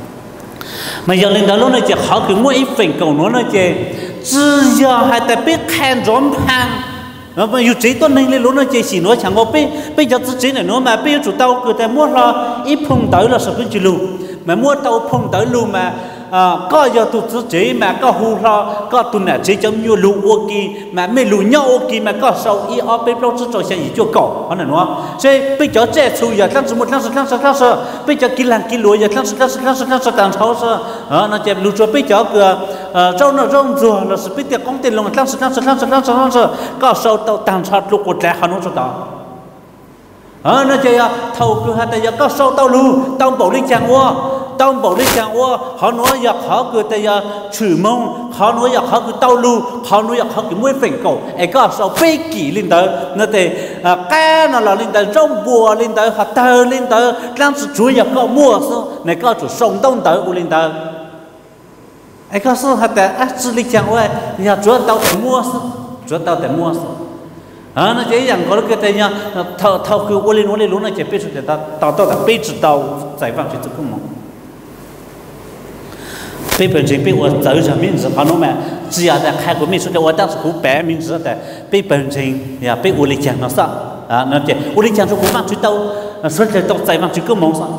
mà giờ lên đó lúc này chỉ họ cứ mua ít phệnh cầu nó nó chỉ chỉ giờ hay là bé khen rõm hàng mà dù chế tuần này lên lúc nó chỉ chỉ nói chẳng có bé bây giờ chế này nó mà bé chủ tàu cứ để mua là ít phong tới là sao cũng chỉ lưu mà mua tàu phong tới luôn mà có giờ tụt tự chế mà có hù lo có tụi nè chế giống như lù ok mà mấy lù nhau ok mà có sầu y ở bên trong chỗ xe gì cho cỏ anh nói chế bây giờ chế xui giờ khăn số một khăn số khăn số khăn số bây giờ kí lăng kí lùi giờ khăn số khăn số khăn số khăn số càng tháo số nó chế lù cho bây giờ cửa trong nó trong rùa là sự biết công tiền lòng khăn số khăn số khăn số khăn số khăn số có sầu tàu tàn sát lục của trẻ hắn nó cho đó nó chế thầu cửa hai tay giờ có sầu tàu lù tàu bảo đi chàng qua tao bảo đi chàng ô họ nói giờ họ cứ tay chửi mông họ nói giờ họ cứ tao lu họ nói giờ họ cứ mới phèn cầu ấy có sao bê kỷ lên tới nó thì cá nó là lên tới rong bùa lên tới họ tơ lên tới đang sự chuối giờ có mua số này có chủ sông đông tới u lên tới ấy có số họ tại ác xử lý chàng ô giờ chúa tao phải mua số chúa tao phải mua số à nó chỉ rằng có cái tên nha thao thao cứ u lên u lên luôn nó chỉ biết sự tao tao tao đã biết tao giải phóng chỉ cũng mong bây giờ chính bây giờ tới giờ mình giờ họ nói mà chỉ là khai của mình số để 我当时 cũng bé mình giờ để bây giờ chính ya bây giờ lịch trình nó sao à nó chỉ u lịch trình số cũng mang chữ tàu số để tàu giải phóng chỉ có mong sao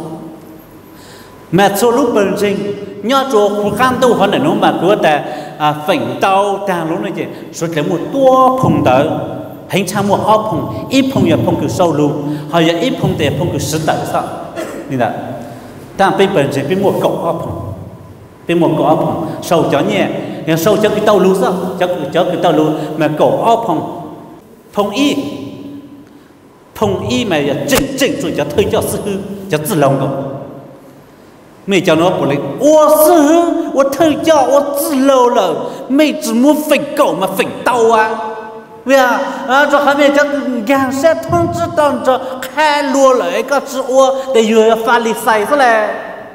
mà số lúc bây giờ chính nhớ chỗ khu khang tàu họ này nó mà cứ để phỉnh tàu đang lúc này chỉ số để một tua phong tới hình trang một áo phong ít phong giờ phong cứ sâu luôn họ giờ ít phong để phong cứ sứt tới sao như vậy但bây giờ chính bây một cậu áo phong bên một cổ phong sâu chó nhẹ sâu cho cái tàu lú sao cho cho cái tàu lú mà cổ áo phong phong y phong y mà chỉnh chỉnh rồi cho thôi cho sư cho tự lòng không mày cho nó của lấy ô sư ô thôi cho ô tự lâu rồi mày chỉ muốn phỉnh cổ mà phỉnh tàu à vì à cho hai mẹ cho gang xe thông知到cho khai lúa lại các chữ ô để vừa pha lì xài thế này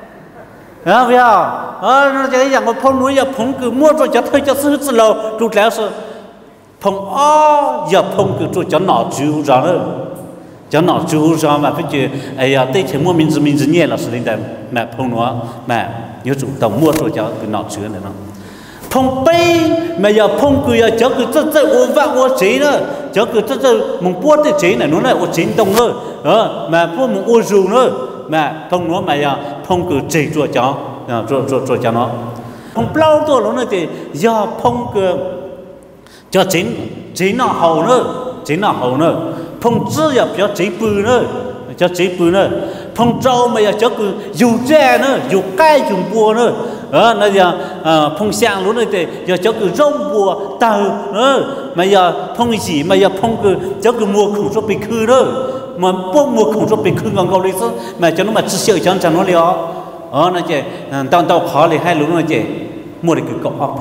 à vì à nó chỉ rằng một phong núi giờ phong cứ mua rồi cho thôi cho sư tự lâu trụ léo sư phong ó giờ phong cứ trụ cho nọ chú rõ nữa cho nọ chú rõ mà phải chứ ấy à tây chỉ mua mình mình mình nhẹ là sự linh đàm mà phong nó mà nhớ trụ tổng mua rồi cho cái nọ chứa này nó phong bay mà giờ phong cứ giờ cho cứ rất rất ô vang ô chế nữa cho cứ rất rất mùng bút cái chế này nó là ô chế đông nữa ờ mà bút mùng ô dù nữa mà phong nó mà giờ phong cứ chế chùa cho rồi rồi rồi cho nó phong bao tôi nó thì giờ phong cứ cho chế chế nó hậu nữa chế nó hậu nữa phong chưa giờ cho chế bự nữa cho chế bự nữa phong trâu mà giờ cho cứ dù tre nữa dù cay dù bùa nữa ờ nó giờ phong sang luôn thì giờ cho cứ rong bùa tàu nữa mà giờ phong gì mà giờ phong cứ cho cứ mua khủng số bị khư nữa mà bông mua khủng số bị khư ngon ngon đi số mà cho nó mà chỉ sợ cho nó liền ờ nó chỉ tao tao khó thì hai lúc nó chỉ mua được cái cọc ốc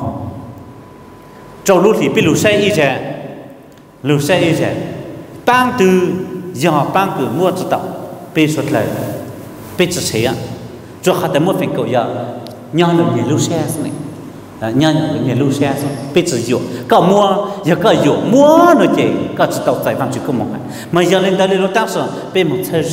trâu lúc thì bị lù xe y chè lù xe y chè bang từ giờ bang cứ mua cho tao bị xuất lại bị chỉ xe cho họ tới mua phải cầu giờ nhau là nhiều lù xe này nhau là nhiều lù xe bị chỉ dụ có mua giờ có dụ mua nó chỉ có chỉ tàu giải phóng chỉ có một mà giờ lên đây lên nó tăng số bị một xe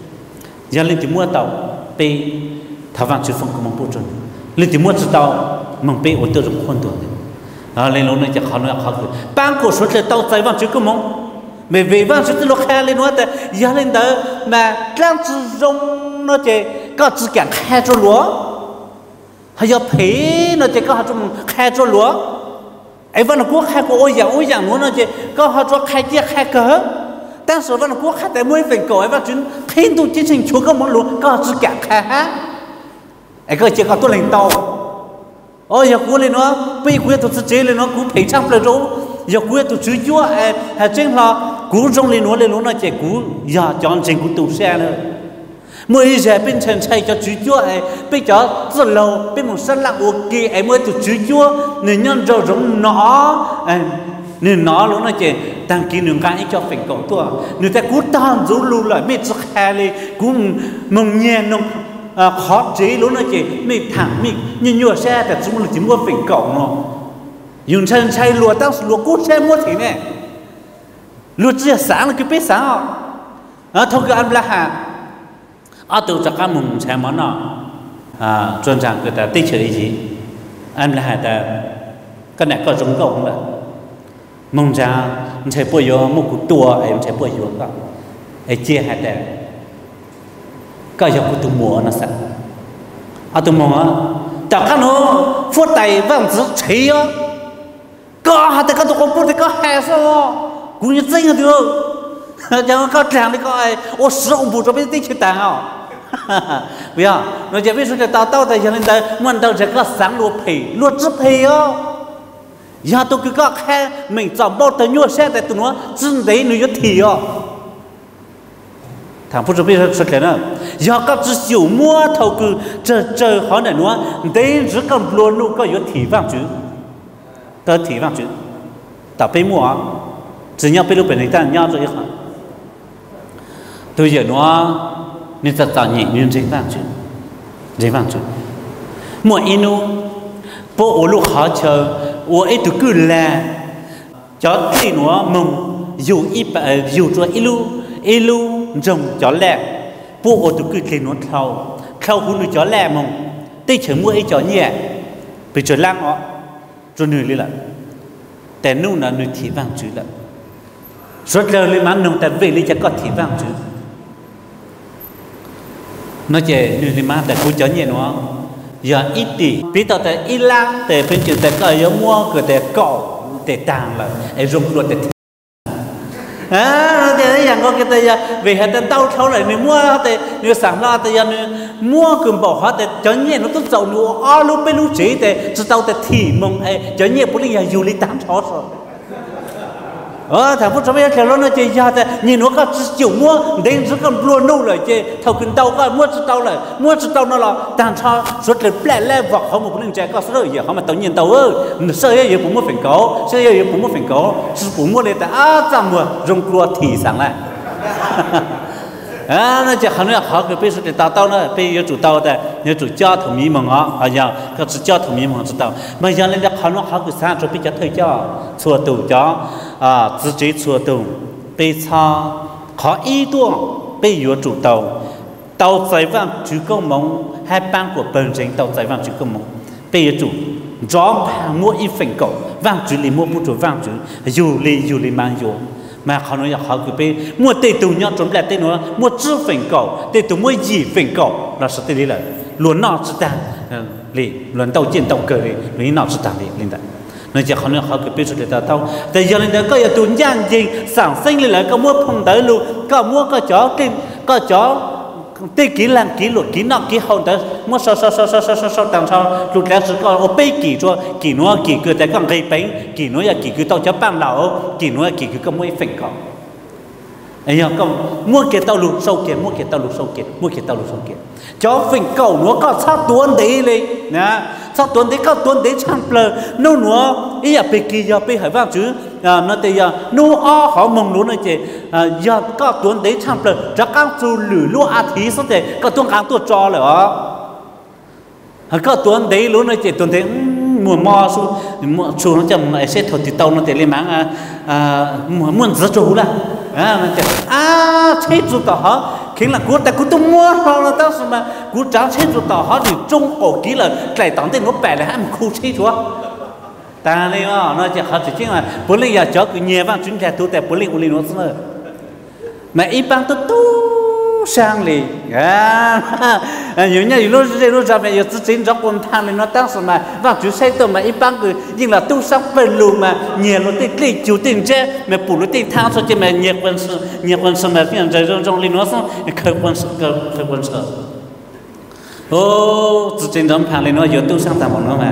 giờ lên thì mua tàu bị thảo vàng chữ phong của mong bố trần lên thì mua cho tao mong bị ô tô rộng khuôn tuổi à lên lúc này chắc khó nói khó cười bang cổ số là tao giải vàng chữ của mong về về vàng chữ lúc khai lên nói tại giờ lên đó mà đang chữ rộng nó chỉ có chữ cảnh khai cho lúa hay giờ phí nó chỉ có họ trong khai cho lúa ấy vẫn là quốc khai của ôi dạng ôi dạng nữa nó chỉ có họ cho khai chia khai cớ đang số vẫn là quốc khai tại mỗi phần cổ ấy và chuyến khi tôi chiến tranh chúa có món lúa có chữ cảnh khai ấy có chỉ có tôi lên tàu ôi giờ cuối lên nó bây cuối tôi chế lên nó cũng phải trăm lần rồi giờ cuối tôi chửi chúa hay trên là cú trong lên nó lên nó chỉ cú giờ chọn trên cú tù xe nữa mới giờ bên trên chạy cho chửi chúa ấy bây giờ rất lâu bên một sân lạc ok ấy mới tôi chửi chúa nên nhân rồi giống nó nên nó lúc nó chỉ tăng kỹ năng cái cho phần cậu tôi người ta cú tan rú lưu lại mấy chiếc xe này cũng mong nhẹ nông khó chế lúc nó chỉ mấy thằng mấy như nhựa xeแต่chúng mình chỉ mua phần cậu nó dùng chân chạy lùa tao lùa cút xe mua thế này lùa chia sáng là cái biết sáng à thôi cái anh là hà ở từจากการมุ่งใช้มันอ่ะอ่าจนจากเกิดแต่ติดเชื้ออีกอันละหายแต่ก็เนี่ยก็จงก็คงแบบมุ่งจะมันใช้ป่วยเยอะมุ่งกุตัวไอ้มันใช้ป่วยเยอะก็ไอ้เจี๊ยหายแต่ก็อยากกุตัวมัวนะสักเอาตัวมัวแต่ข้างโน้ฟัวไตว่างจะเชี่ยก็หายแต่ก็ตัวคนพูดแต่ก็แห่ซะกูจะจริงเหรอเดี๋ยวchẳng có trang đi coi ô sâu bù cho biết tích chữ tàng không bây giờ nó chỉ biết số tao tao tại cho nên đây mình tao sẽ có sáng lúa phì lúa chớp phì á giờ tôi cứ có khe mình chọn bao tờ nhua xe tại tụi nó chân đấy nó thì á thằng phụ giúp biết xuất hiện nữa do các chỉ chịu mua thầu cứ chờ chờ họ này nữa đấy rất cần luôn luôn có yếu thị vang chứ tớ thị vang chứ tập bên mua chỉ nhau bên lúc bên này ta nhau rồi hả tôi giờ nó nên thật tạo nhị nên dễ vang chứ dễ vang chứ mỗi inu bộ ô lục họ chờ ô ấy tụi cứ là cho thì nó mông dù ít dù cho ilu ilu rồng chó lẹ bộ ô tụi cứ thì nó thâu thâu cũng được chó lẹ mông tây chờ mua ấy chó nhẹ bị chờ lang họ rồi nửa lên lạiแต่นู่นน่ะนึกที่ว่างจืดละสุดเลยมันนุ่งแต่เวลีจะก็ที่ว่างจืดnó chỉ như thế màแต่กูchọn nhiều nó giờ ít đi vì tao tại ít lắmแต่เป็นchuyệnแต่ก็ยังmua cáiแต่cọแต่ต่างlàไอ้รวมรวมแต่อ่าแต่อย่างก็cáiแต่về hếtแต่tao thâu lại nếu muaแต่nếu sáng raแต่ยังmua cầm bảo hếtแต่chọn nhiều nó tốt giàu nữa à lúc bên lúc chếแต่จะtaoแต่thì mongไอ้chọn nhiều bữa nay dù đi tám chó rồi ờ thằng phụ cho bây giờ nó chơi ra thế nhìn nó có chịu mua đến rất là luôn đâu rồi chơi thầu kinh tàu có mua chút tàu lại mua chút tàu nó là tàn cho rất là lẹ lẹ vọt không một cái trẻ có số rồi giờ không mà tàu nhìn tàu ơi sơ ấy giờ cũng mua phèn cố sơ ấy giờ cũng mua phèn cố cũng mua lên tại à trăm mùa rong cua thì sáng lại à nó chỉ hắn là họ cái bây giờ tàu tàu nó bây giờ chủ tàu đây giờ chủ cho thằng mỹ mong họ à giờ cái chủ cho thằng mỹ mong chủ tàu bây giờ lên hắn nó họ cứ sang cho bây giờ thời cho chùa tù cho à自己做到被差可一多被有主导到在往主公梦还办过本身到在往主公梦被有主装盘摸一份狗往主里摸不住往主有里有里蛮有mà họ nói họ cứ bị mua tê tù nhau trốn lại tê nó mua chữ phần cầu tê tù mua gì phần cầu là sao tê đi là luôn nọ sẽ ta lì luôn đầu tiên đầu cờ lì lì nọ sẽ ta lì linh đại nói chỉ họ nói họ cứ biết sự để taoแต่giờ này có giờ tuần giang gì sản sinh lên lại có mua phong tới luôn có mua có chó cái có chó tê kỹ làm kỹ luật kỹ nọ kỹ hậu tới mua sao sao sao sao sao sao đằng sau luật lẽ sự có ô bê kỹ cho kỹ nó kỹ cứ tại con gây bánh kỹ nó là kỹ cứ tao chó bằng lão kỹ nó là kỹ cứ có mua phèn cỏ ấy nhá con mua cái tao lụt sâu kia mua cái tao lụt sâu kia mua cái tao lụt sâu kia chó phèn cỏ nó có sao tuần đấy lên nè sao tuần đấy có tuần đấy chăn plơ nô nó ý là bị kỳ giờ bị hải vang chứ à nó thì giờ nô o họ mong nó này chị giờ có tuần đấy chăn plơ cho các chú lử lúa à thí số thì có tuần càng tuần cho rồi đó có tuần đấy luôn này chị tuần đấy mùa mò su mùa su nó chậm lại sẽ thổi thì tàu nó thì lên máng à mùa muôn rất chú là à nó chị à chết chú tao hả khiến là cú tại cú tung mua rồi là tao mà cú trắng chết rồi tao họ thì trung ổ kỹ là lại tao tên nó bẻ là ham khu chết chúa ta này mà nó chỉ họ chỉ chính là bữa nay giờ chó cứ nhẹ vang chúng ta tu tại bữa nay bữa nay nó nữa mà ít bằng tu tu sang lì à nhiều nhà nhiều lúc lúc ra về giờ tự chính trong quân thang này nó tăng số mà vang chú xây tàu mà ít bằng cứ nhưng là tu sang bên lùm mà nhẹ nó tiền lì chủ tiền che mà bù nó tiền thang số chứ mà nhẹ quân sự nhẹ quân sự mà phiền trời trong trong lì nó xong khởi quân sự khởi quân sự ô tự chính trong thang này nó giờ tu sang tạm bọn nó mà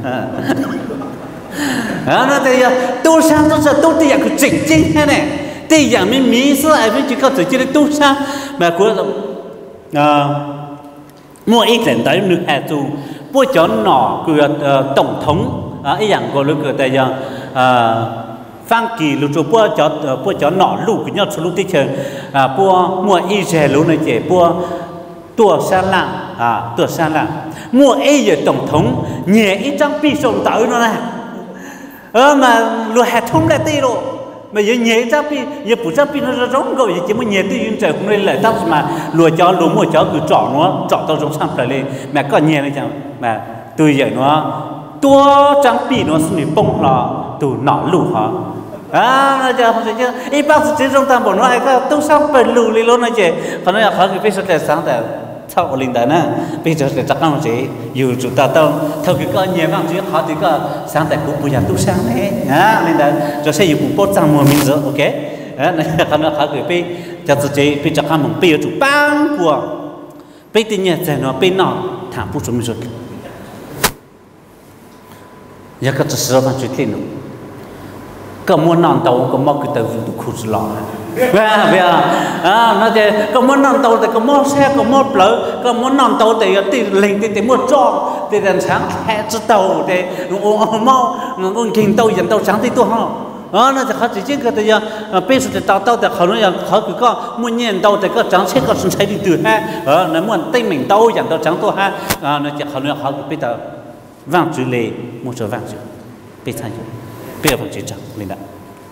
à nó thì tu sang tu sang tu thì cứ chỉnh chỉnh thế này thì dạng mình mỹ sơ ai với chỉ có thể chỉ là tu sang mà của à mua ít lần tới nước Hà Tu bữa chó nọ của tổng thống ấy dạng của lúc tại giờ Phan Kỳ lúc cho bữa chó bữa chó nọ lũ của nhau lúc tí chờ bữa mua ít rẻ lúc này chỉ bữa tua xa lạ à tua xa lạ mua ấy giờ tổng thống nhẹ ít trang pi sòng tới nó này ơ mà lúa hạt thông lại tê rồi mà giờ nhẹ trang pi giờ phụ trang pi nó ra rống rồi chỉ mới nhẹ tê yên trời không nên lại tao mà lúa chó lúa mua chó cứ trọ nó trọ tao giống sang phải lên mà có nhẹ này chẳng mà từ giờ nó tua trang pi nó sẽ bông lò từ nọ lù hả à nó giờ không phải chứ ít bác sĩ trong tam bộ nó ai có tu sang phải lù lên luôn này chứ còn nó là khó cái biết xuất sáng tại sau linh đại nè bây giờ sẽ chắc chắn sẽ dù chúng ta tao theo cái con nhiều vang chứ họ thì có sáng tại cũng bây giờ tu sang đấy à linh đại cho sẽ dùng bút sang mùa mình rồi ok à này còn nó khó cái bây giờ sẽ bây chắc chắn mình bây giờ chủ ban của bây tin nhật nó bây nọ thảm bút chúng mình rồi giờ có sự sửa bằng chuyện nữa có muốn nằm tàu có mò cái tàu du khu lò bây giờ à nó thì có muốn nằm tàu thì có mò xe có mò lỡ có muốn nằm tàu thì thì lên thì thì mua cho thì đèn sáng hẹ cho tàu thì mau ngon kinh tàu dẫn tàu sáng thì tôi họ ờ nóจะเขาจะจริงก็แต่ยังเป็นสุดเตาเตาแต่เขาเนี่ยเขาคือก็มุ่งเงียนเตาแต่ก็จังเช็คก็สนใจดีตื่นฮะเออในมุ่งเต็มเหม่งเตาอย่างเตาจังตัวฮะอ่าเนี่ยจะเขาเนี่ยเขาเป็นแต่ว่างจุเลยมุ่งจะว่างจุเป็นท่านอยู่เป็นแบบจีจังนี่นะ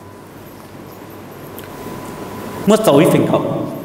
มุ่งต่ออีกฝั่งเขา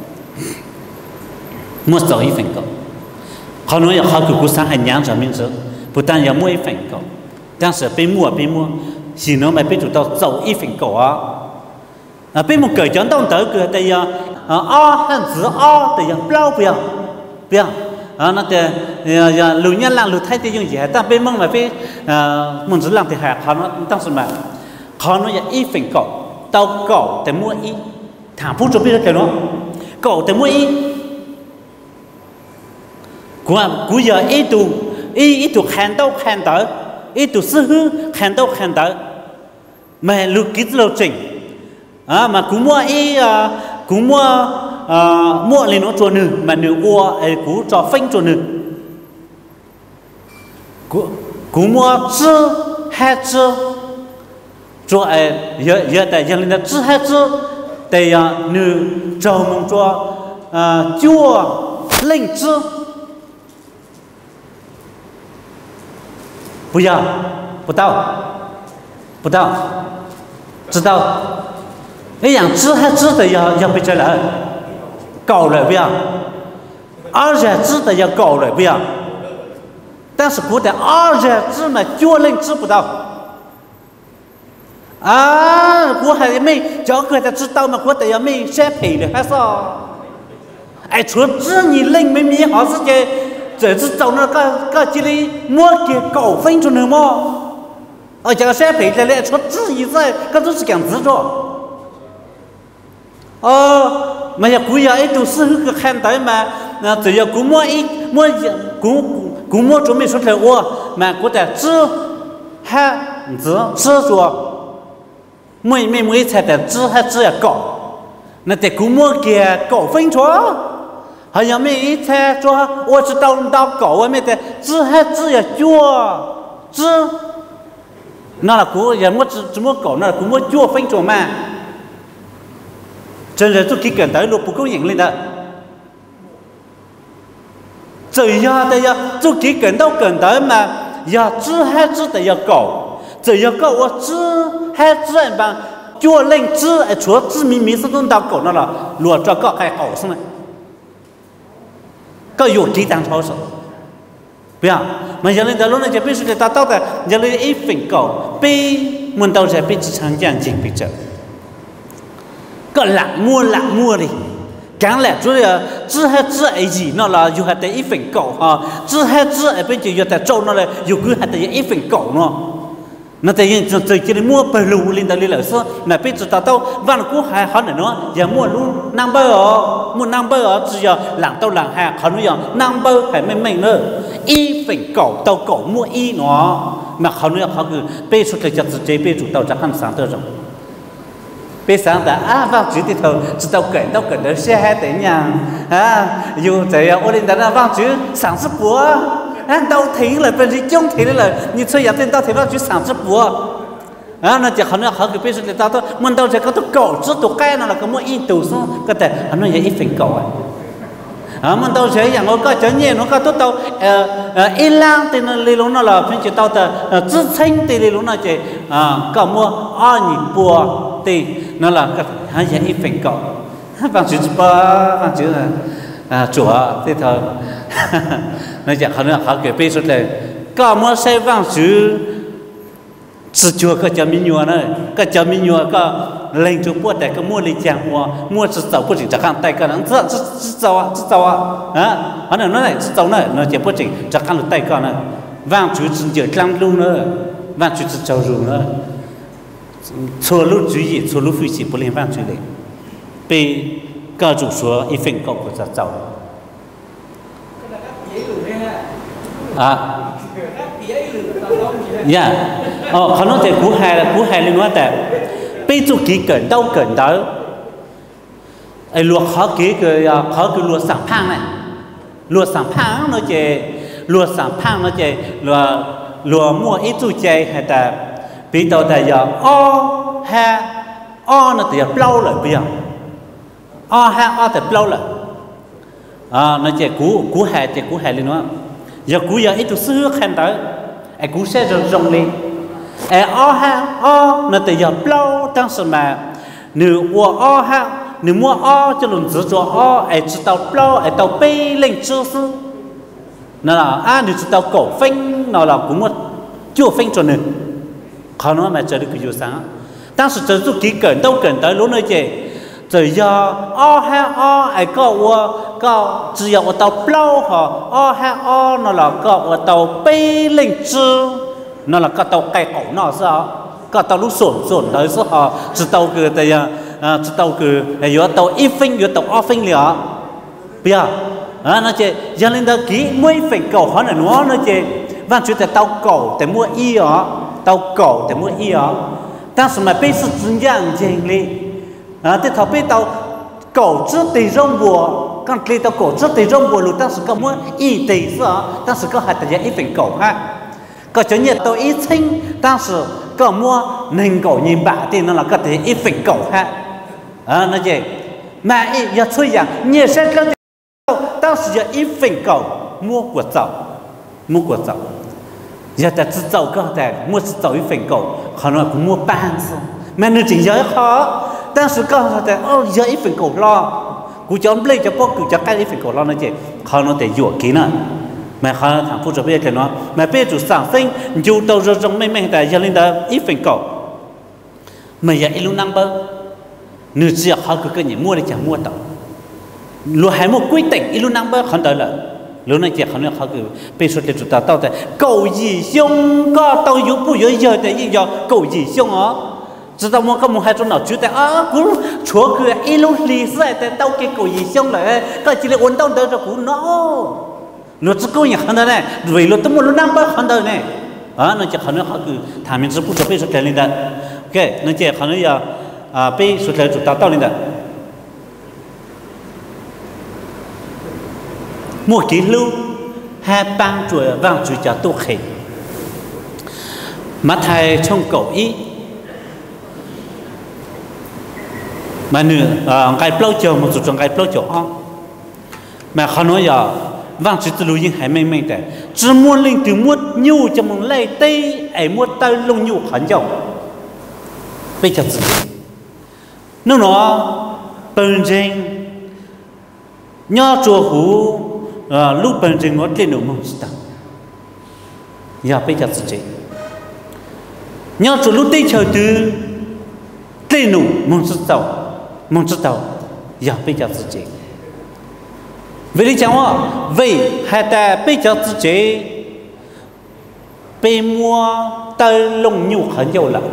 มุ่งต่ออีกฝั่งเขาเขาเนี่ยเขาคือกุศลหันยังจะมีเสือ不但要มุ่งอีกฝั่งเขา但是被มั่ว被มั่วchỉ nó mà biết chủ tao giàu ít phần cổ à biết một cởi chón tao tới cửa đây à o hàng chữ o đây à bao bia bia à nó thì lù nhân lang lù thay thì dùng gì hết ta biết mong mà biết muốn chữ lang thì hạt họ nó tăng số mà họ nó là ít phần cổ tao cổ để mua ít thằng phú cho biết được cái nó cổ để mua ít của của giờ ít tu ít ít tu khen tao khen tới ít tu sư hư khen tao khen tới mà lưu kít lâu trình à mà cú mua ý cú mua mua lên nó cho nữ mà nữ mua cú cho phanh cho nữ cú cú mua chữ hai chữ cho giờ giờ tại giờ lên chữ hai chữ tại nữ cho mong cho chua linh chữ bây giờ不到不到知道哎呀知还知的要要被这来搞了不要而且知的要搞了不要但是古代而且知嘛绝对知不到啊古还没叫个的知道嘛古代要没谁陪的还是哎除知你灵没没好是个这是找那个个这里摸给搞分出来么而且谁陪的嘞说知一在个都是讲执着哦mà giờ cúi giờ ấy tu sư cái khen tới mà từ giờ cú mua ít mua cú cú mua chuẩn bị xuất khẩu ô mà cú tại chữ ha chữ chữ rồi mỗi mỗi mỗi才在chữ ha chữ要搞那在cú mua kia搞分错还有每一才说我知道到搞我没得chữ ha chữ要做chữ那là cú giờ mua chữ mua搞那là cú mua做分错嘛真人做几个人路不够盈利的，只要的要做几个人都跟的嘛，要知还知的要搞，只要搞我知还知人吧，做令知哎，除了知明明是都到搞那了，如果做搞还好是吗？搞有几单超手，不要，mà giờ lên đó lúc này chỉ biết sự ta tao là giờ lên ít phần cầu, bị muốn tao sẽ biết chỉ sang giang chính bị trợ. Có lặng mua lặng mua đi càng lẽ chú là chứ hay chứ ấy gì nó là dù hạt tại ít phần cậu ha chứ hay chứ ấy bên chỉ tại châu nó là dù cứ hạt tại ít phần cậu nó nó tại vì từ từ chỉ mua bờ lù lên tới lấy số mà bên chỉ tao tao văn cú hay họ này nó giờ mua luôn number ở mua number ở chỉ giờ lặng tao lặng hàng họ nói giờ number phải mấy mấy nữa ít phần cậu tao cậu mua ít nó mà họ nói họ cứ bên số thời gian chỉ bên chủ tao chắc hẳn sáng tới rồi bây sáng ta à vào chữ thì thôi chỉ tao kể tao kể được xe hai tới nhà à dù thế ô linh đã vào chữ sáng sớm búa à tao thấy là bên gì trông thấy là như chơi giả tên tao thấy vào chữ sáng sớm búa à nó chỉ họ nói họ cứ biết là tao tôi muốn tao chỉ có tôi cậu chứ tôi cái nào là có mỗi in tù số có thể họ nói vậy ít phần cậu à à muốn tao chơiอย่างnó có chơi nhiều nó có tốt tao in lang thì nó lấy nó là phiên chỉ tao ta支撑thì lấy nó chỉ à có mua ai nhỉ bùa thì nó là cái hai dạng ít phần cậu bằng chữ ba bằng chữ là chùa thì thôi nó chẳng họ nữa họ kể bây giờ là có mua xe bằng chữ chữ chùa có cho mình nhua nữa có cho mình nhua có lên chùa bữa tại có mua lấy chàng mua mua chữ tàu bữa chỉ chắc ăn tay cái nó rất rất giàu rất giàu á họ nói nó này rất giàu nữa nó chỉ bữa chỉ chắc ăn được tay con nữa vàng chữ chữ chữ lăng luôn nữa vàng chữ chữ giàu rồi nữa错路主义错路飞机不连放出来被各种说一份够不着走à dạ oh เขาnóiแต่กูหายแล้วกูหายเลยว่าแต่ bây giờ kỹ cẩn đâu cẩn tới ai lúa khó kỹ cái khó cái lúa sản phang này lúa sản phang nó chè lúa sản phang nó chè lúa lúa mua ít chú chè hay ta bây giờ tại giờ o ha o nó thì lâu rồi bây giờ o ha o thì lâu rồi à nó chè cú cú hè chè cú hè lên nữa giờ cú giờ ít chú xưa khen tới ai cú sẽ rong rong lên ai o ha o nó thì giờ lâu đang sờ mà nửa o ha nếu mua o cho luôn giữ cho o ai chỉ tàu plo ai tàu pay lên chưa sư nó là à nếu chỉ tàu cổ phanh nó là cũng một chưa phanh cho nên khó nói mà chờ được cái gì sáng当时真是几个人都跟到路那些只要哦哈哦哎个我个只要我到plo哈哦哈哦nó là个我到pay lên chưa nó là cái tàu cày cổ nó sao cái tàu lúc sồn sồn tới số họ chỉ tàu cái tại à chỉ tàu cứ yếu tàu ít phanh yếu tàu off phanh liền bây giờ à nó chỉ giờ lên đó kỹ mấy phanh cầu họ là nó nó chỉ van chuyện tại tàu cầu tại mua y ó tàu cầu tại mua y ó但是嘛被是真样经历啊这头被tàu cầu trước tỷ rong bùa con kia tàu cầu trước tỷ rong bùa lúc但是个mua y tỷ sao但是个还tại giờ ít phanh cầu ha có chỗ nhiệt tàu ít sinh但是个mua nên cầu nhìn bạ thì nó là cái thể ít phanh cầu ha à nó gì mà ít giờ chơi rằng nhiều sẽ có当时就一分狗摸过走摸过走giờ ta只走个的摸是走一分狗可能不摸半次mà nó chỉ giờ khó 但是个的哦giờ一分狗lo cú chọn lấy cho bố cú cho cái一分狗lo nó gì可能得有给呢 mà họ thằng phụ trợ bây giờ nó mà bây giờ sản sinh dù đâu rồi trong mấy mấy tại giờ lên đó ít phần cầu mà giờ ít lúc năm bơ nửa giờ họ cứ cái gì mua để chẳng mua tàu luôn hay một quy định ít lúc năm bơ không tới là lúc này chỉ họ nói họ cứ bây giờ để chúng ta tao tại cầu gì xong có tao yếu不yếu giờ tại gì giờ cầu gì xong á chỉ tao mua có một hai chỗ nào chứ tại à cũng chúa cứ ít lúc lì xài tại tao cái cầu gì xong lại cái chỉ là ổn tao tới rồi cũng nó nó chỉ có những cái này vì nó tụi mình năm bao cái này à nó chỉ khả năng họ cứ tham mình sẽ phụ trách sự lên đó ok nó chỉ khả năng giờ à bây sự lên chúng ta tạo lên đó một kỷ lưu hai bang chuột vàng chuột cho tôi khỉ mà thầy trong cầu ý mà nửa cái plau chờ một số trong cái plau chờ không mà khả năng giờ vang chỉ từ những hải minh minh đấy chỉ muốn linh từ muốn nhu cho muốn lấy tây ấy muốn tay lông nhu khẩn giàu bây giờ gì nó nó bền trình nhớ chùa hú lúc bền trình nó lên nụ mông gì giờ bây giờ gì nhớ chùa lúc tây chờ từ lên nụ mông gì giàu mông gì giàu giờ bây giờ gì vì lý chẳng hoa vì hai ta bây giờ tự chế bây mua tay lông nhu khẩn dầu lắm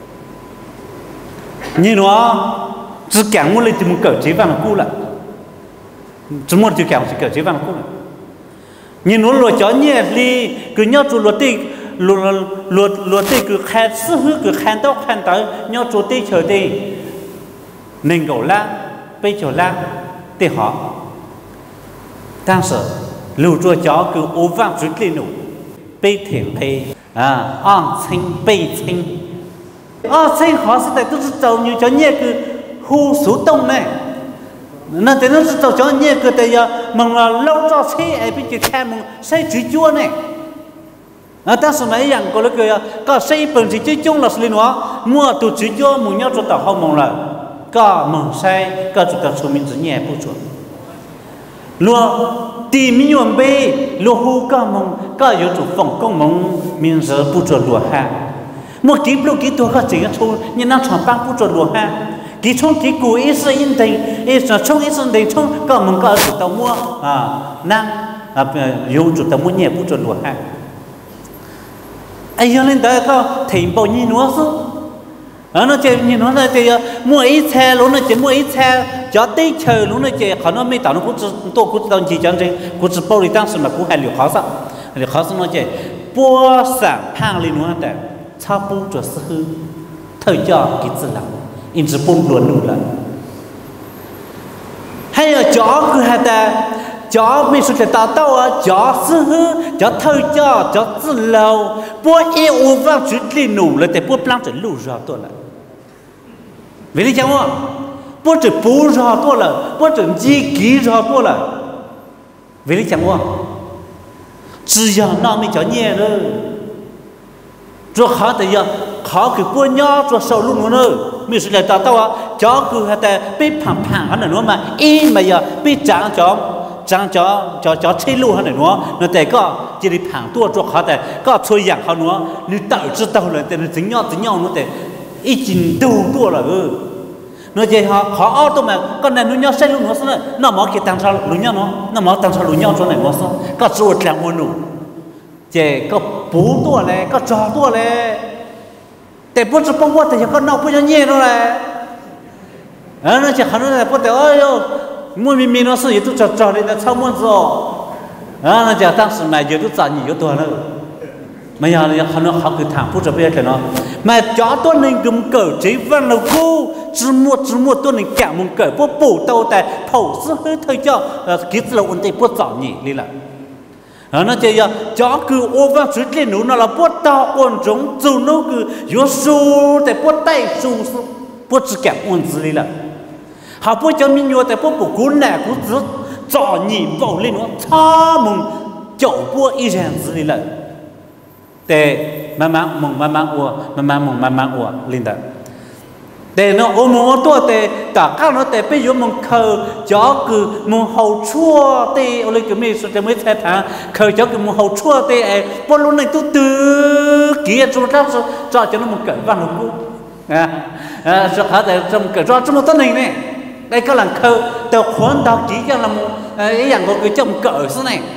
như nó chỉ càng muốn lên thì muốn cởi chế vàng cũ lại chỉ muốn thì càng chỉ cởi chế vàng cũ lại như nó lùa chó nhẹ đi cứ nhớ chú lùa tì lùa lùa lùa tì cứ khen sư hứa cứ khen tao khen tới nhớ chú tì chờ tì nên gầu la bây giờ la tì họ当时留着脚跟欧方之类的被填配啊，安清被清，安清好是在都是找你叫那个护手动呢，那等于是找叫那个的呀，蒙了老早车哎，比起开门谁去做呢？啊，但是没人过那个呀，个谁本身最重了是哩喏，莫都去做，莫要做到好蒙了，个蒙谁个做个出名之也不做。lúa tìm nhuộm bê lúa hú cả mông cả yếu tố phòng công mông miền giờ bù trộn lúa ha một kí lúa kí tuổi cả chỉ cái thôn như năm tháng bang bù trộn lúa ha kí trong kí cũ ít sợi in tình ít sợi trong ít sợi tình trong cả mông cả chủ tàu mua à năng à yếu chủ tàu mua nhẹ bù trộn lúa ha ai lên đó có thỉnh bao nhiêu nữa số nó chơi như nó là chơi mua ít xe luôn nó chơi mua ít xe cho tây chờ luôn nó chơi họ nó mấy tao nó cũng chỉ tôi cũng tao chỉ chẳng chơi cũng chỉ bao đi tăng sự mà cũng hay liệu khó sao liệu khó sao nó chơi bua sản phang lên nữa đấy cha bù cho sư thời cho kỹ tự làm in chỉ bung luôn luôn là hay là chó cứ hai ta chó mình sẽ tạo tao à chó sư hư chó thời cho chó tự lâu bố yêu vang chữ đi nụ là để bố plan trở lù ra tôi là vì lý do không bố chỉ bố ra tôi là bố chỉ chi kỹ ra tôi là vì lý do không chỉ giờ nó mới chó nhẹ rồi rồi khó thì giờ khó cứ bố nhỏ rồi sầu luôn nữa mình sẽ tạo tao à chó cứ hai ta biết phẳng phẳng hơn nữa mà in mà giờ biết trả chó chẳng cho cho cho chế lưu hơn nữa nó để có chỉ đi phản tua cho họ để có thôi dạng họ nữa nếu tự知道了để nó tính nhau tính nhau nó để ít chín đầu tua là ừ nó chỉ họ họ ao tôi mà con này nó nhau chế lưu nó sao nó mở cái tăng sao lưu nhau nó nó mở tăng sao lưu nhau chỗ này nó sao có chỗ chẳng muốn nụ chỉ có bố tua này có trò tua này để bố cho bông bông thì có nào bố cho nhẹ rồi này nó chỉ họ nói là bố để ơi mua mình mình nó sử dụng tôi trò đi là sau muốn rồi, à nó giờ当时买有都赚nhiều多了，mà giờ là họ nó họ cứ thẳng phút cho biết cái nó, mà chó tôi nên cầm cờ chế văn là cô, chỉ mua chỉ mua tôi nên cả một cờ, bố bổ tàu tại phổ sư hơi thời cho, kỹ là ổn định bố chọn nhỉ đi là, à nó chơi giờ chó cứ ô vang suýt lên núi nó là bố tàu ổn trống, dù nó cứ yếu số tại bố tay số bố chỉ cả ổn gì là họ bố cho mình nhớ tại bố bố cuốn nè cuốn rất trò nhị vào lên nó cha mùng chậu bố y rèn gì là để mà mang mùng mà mang ua mà mang mùng mà mang ua lên đó để nó ôm mùng tua để cả các nó để bây giờ mùng khờ chó cứ mùng hậu chua để ở đây cái mình sẽ mới thấy thằng khờ chó cứ mùng hậu chua để bố lúc này tôi từ kia chúng ta cho cho nó mùng cởi vào nó cũ à à cho họ để trong cởi cho trong tân hình này đây có lần khờ tàu khoán tàu chỉ cho là một cái dạng có cái chồng cởi thế này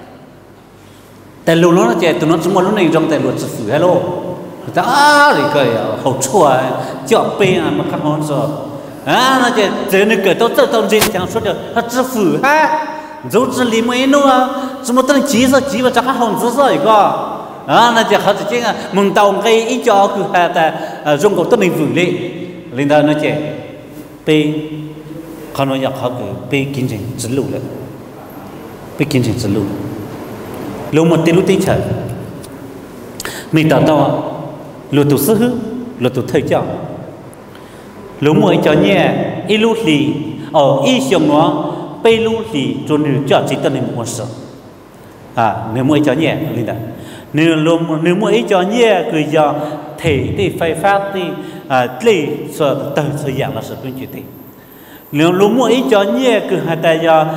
tại lúc nó chạy tụi nó chúng lúc này trong tại luật sử hello ta thì cởi hậu chua chọn pe mà khăn hôn rồi à nó chạy giờ này cởi tao tao tao gì chẳng suốt được nó sử sử ha dấu chân lý mấy nữa chúng tân chỉ rồi chỉ vào chắc hồng dữ rồi có à nó chạy họ chỉ chính là mừng tàu gây ít cho cứ ha ta dùng cổ tân mình vững đi lên đó nó chạy peเขาโน้อยากเขาคือไปกินสิ่งจะรู้เลยไปกินสิ่งจะรู้รู้หมดที่รู้ที่เฉยมีต่อต่อรู้ตัวซื้อรู้ตัวเธอเจ้ารู้หมดไอ้เจ้าเนี่ยไอ้รู้หลีอ๋อไอ้เสียงเนาะไปรู้หลีจนรู้จักจิตในมัวสอ่าเนื้อหมดไอ้เจ้าเนี่ยนี่แหละเนื้อรู้เนื้อหมดไอ้เจ้าเนี่ยคือจะเทที่ไฟฟ้าที่อ่าที่ส่วนเติมส่วนอย่างละส่วนเป็นจุดที่nếu lúc mua ít cho nhẹ cứ hai tay cho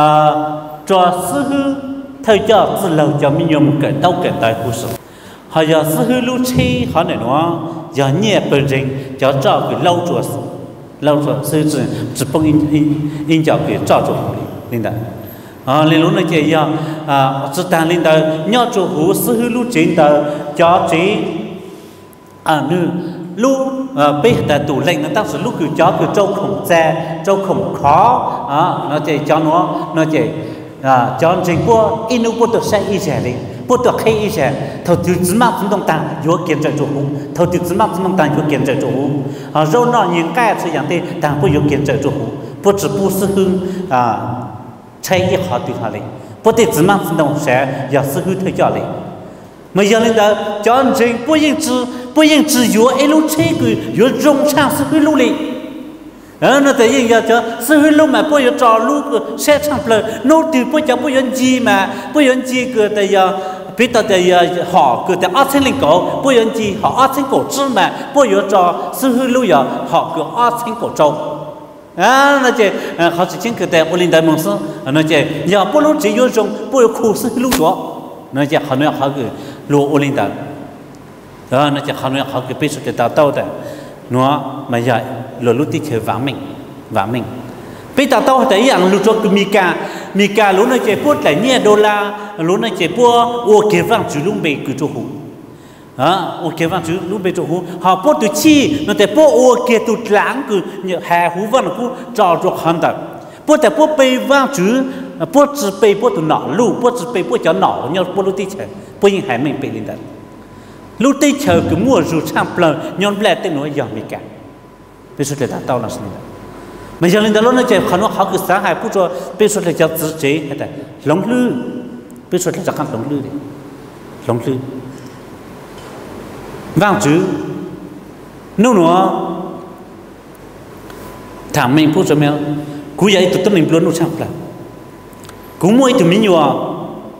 cho sư hư thời cho từ lâu cho mình dùng cái đau cái tay của sự họ giờ sư hư lúc chi họ này nó giờ nhẹ bền rình cho cho cái lâu chuột lâu chuột sư chỉ chỉ bằng in in in cho cái cho chuột linh đạo à lên lúc này chỉ giờ chỉ đang linh đạo nhau chuột hú sư hư lúc chín đạo cho chỉ à nữ lúc bây giờ tủ lạnh nó tác sự lúc cứ chó cứ trâu khổng xe trâu khổng khó à, nó chỉ cho nó nó chỉ à, cho chính bố inu bố tự xe y xe đi bố tự khi y xe thầu từ chỉ mang chúng đồng tăng vô kiến trợ chủ thầu từ chỉ mang chúng đồng tăng vô kiến trợ chủ à rồi nó những cái sự dạng thế tăng bố vô kiến trợ chủ bố chỉ bố sư hương à chạy y khó từ hà đi bố tự chỉ mang chúng đồng xe giờ sư hương thấy cho đi mà giờ lên đó cho chính bố yên chỉ不应只有一路车个有中场是会路哩，啊，那在应要叫是会路嘛，不要找路个市场不了，那对不叫不用急嘛，不用急个的要，别的的要好个的二千零九，不用急好二千九支嘛，不要找是会路要好个二千九周，啊，那这呃好事情个的我领导公司，那这要不路只有中，不要苦是路做，那这好那好个路我领导。đó nó chỉ không nói họ cái biết sự tạo tao đấy nó mà giờ lừa lúc tí chơi vắng mình vắng mình biết tạo tao thấy rằng lúc cho cái mika mika lúc nó chơi bút lại nhẹ đô la lúc nó chơi bút ô kia vang chữ lúc bị cứ cho hú à ô kia vang chữ lúc bị cho hú họ bút từ chi nó chơi bút ô kia từ lãng cứ hà hú vang cứ trò trò hẳn đó bút tại bút bị vang chữ bút chỉ bị bút từ nọ lù bút chỉ bị bút cho nọ nhau bút lúc tí chơi bút những hải mình bị lên đó lúc tây chờ cứ mua rượu sang plờ nhon ble tên nói giờ mi cả bây giờ là tao là gì mà giờ lên đó nó chơi khăn nó học cứ sáng hai phút rồi bây giờ là cho tự chế hay là lóng lư bây giờ là cho khăn lóng lư đấy lóng lư vang chữ nếu nó thằng mình phút rồi mèo cú vậy tụi tôi mình luôn nó sang plờ cú mua tụi mình nhiều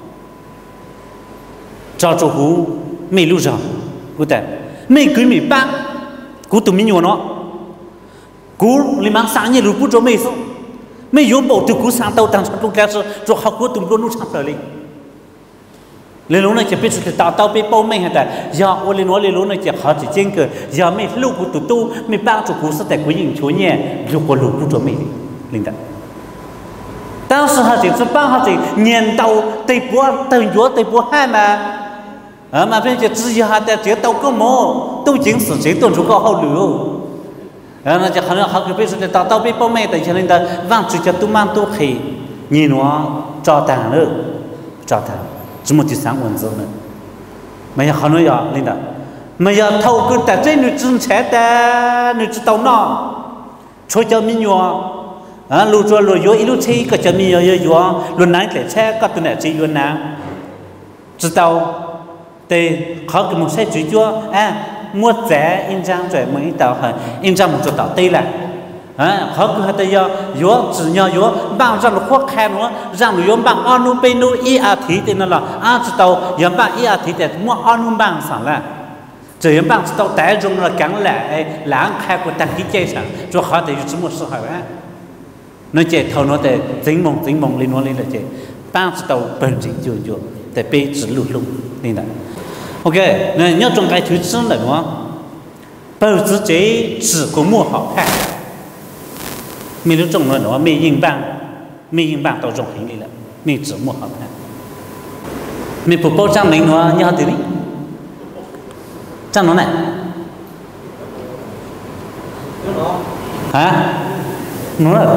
cho cho cú mình lưu rồi cú tại mình cứ mình bác cú tụi mình nhiều nó cú li mang sáng như lũ bút cho mình xong mình dùng bộ từ cú sáng tàu tăng trong cái sự cho học cú tụi luôn nó sáng tới lên lên lúc này chỉ biết sự tạo tàu bị bao mình hay là giờ ô lên nói lên lúc này chỉ họ chỉ trên cửa giờ mình lưu cú tụi tu mình bác cho cú sẽ tại cú nhìn chúa nhẹ dùng của lũ bút cho mình linh đặt tao sẽ họ chỉ sẽ bác họ chỉ nhìn tàu tây búa tây búa tây búa hai mà à mà bây giờ chỉ họ tại chỉ tàu có mỏ tu chính sự chỉ tuần chúng có hậu lửa à nó chỉ họ họ cứ biết sự tàu tàu biết bao mẹ tại cho nên là vang chỉ cho tu mang tu khi nhìn nó cho tàng nữa cho tàng chỉ một chút sáng ổn rồi nữa mà giờ họ nói giờ linh đó mà giờ thâu cứ tại trên người chân trẻ ta người chân tàu nọ cho cho mình nhỏ à lùi cho lùi vô ít lùi chi cái cho mình nhỏ nhỏ lùi nãy để xe có tụi này chỉ lùi nào chỉ tàu thì họ cứ một xe chữ chúa à mua rẻ in trang rồi mới tàu hả in trang một chỗ tàu tây là à họ cứ hay tây do yếu chỉ nhau yếu bằng rằng là khó khăn nữa rằng là yếu bằng anu penu i a thì thì nó là à chỉ tàu yếu bằng i a thì để mua anu bằng sản là chỉ yếu bằng tàu té dùng là cắn lại lãng khai của tăng ký chơi sản cho họ thì chỉ một số hỏi á nói chơi thầu nó để dính mông dính mông lên nó lên là chơi bằng tàu bền chỉnh chưa chưa để bị chỉ lụt lụt nên là ok này nhớ trong cái thứ chân là đúng không bao giờ chế chỉ có mua học khác mình lúc trong nó mình yên bằng mình yên bằng tàu trong hình này là mình chỉ mua học khác mình phục bao trang mình nó nhớ thế đi trang nó này hả nó là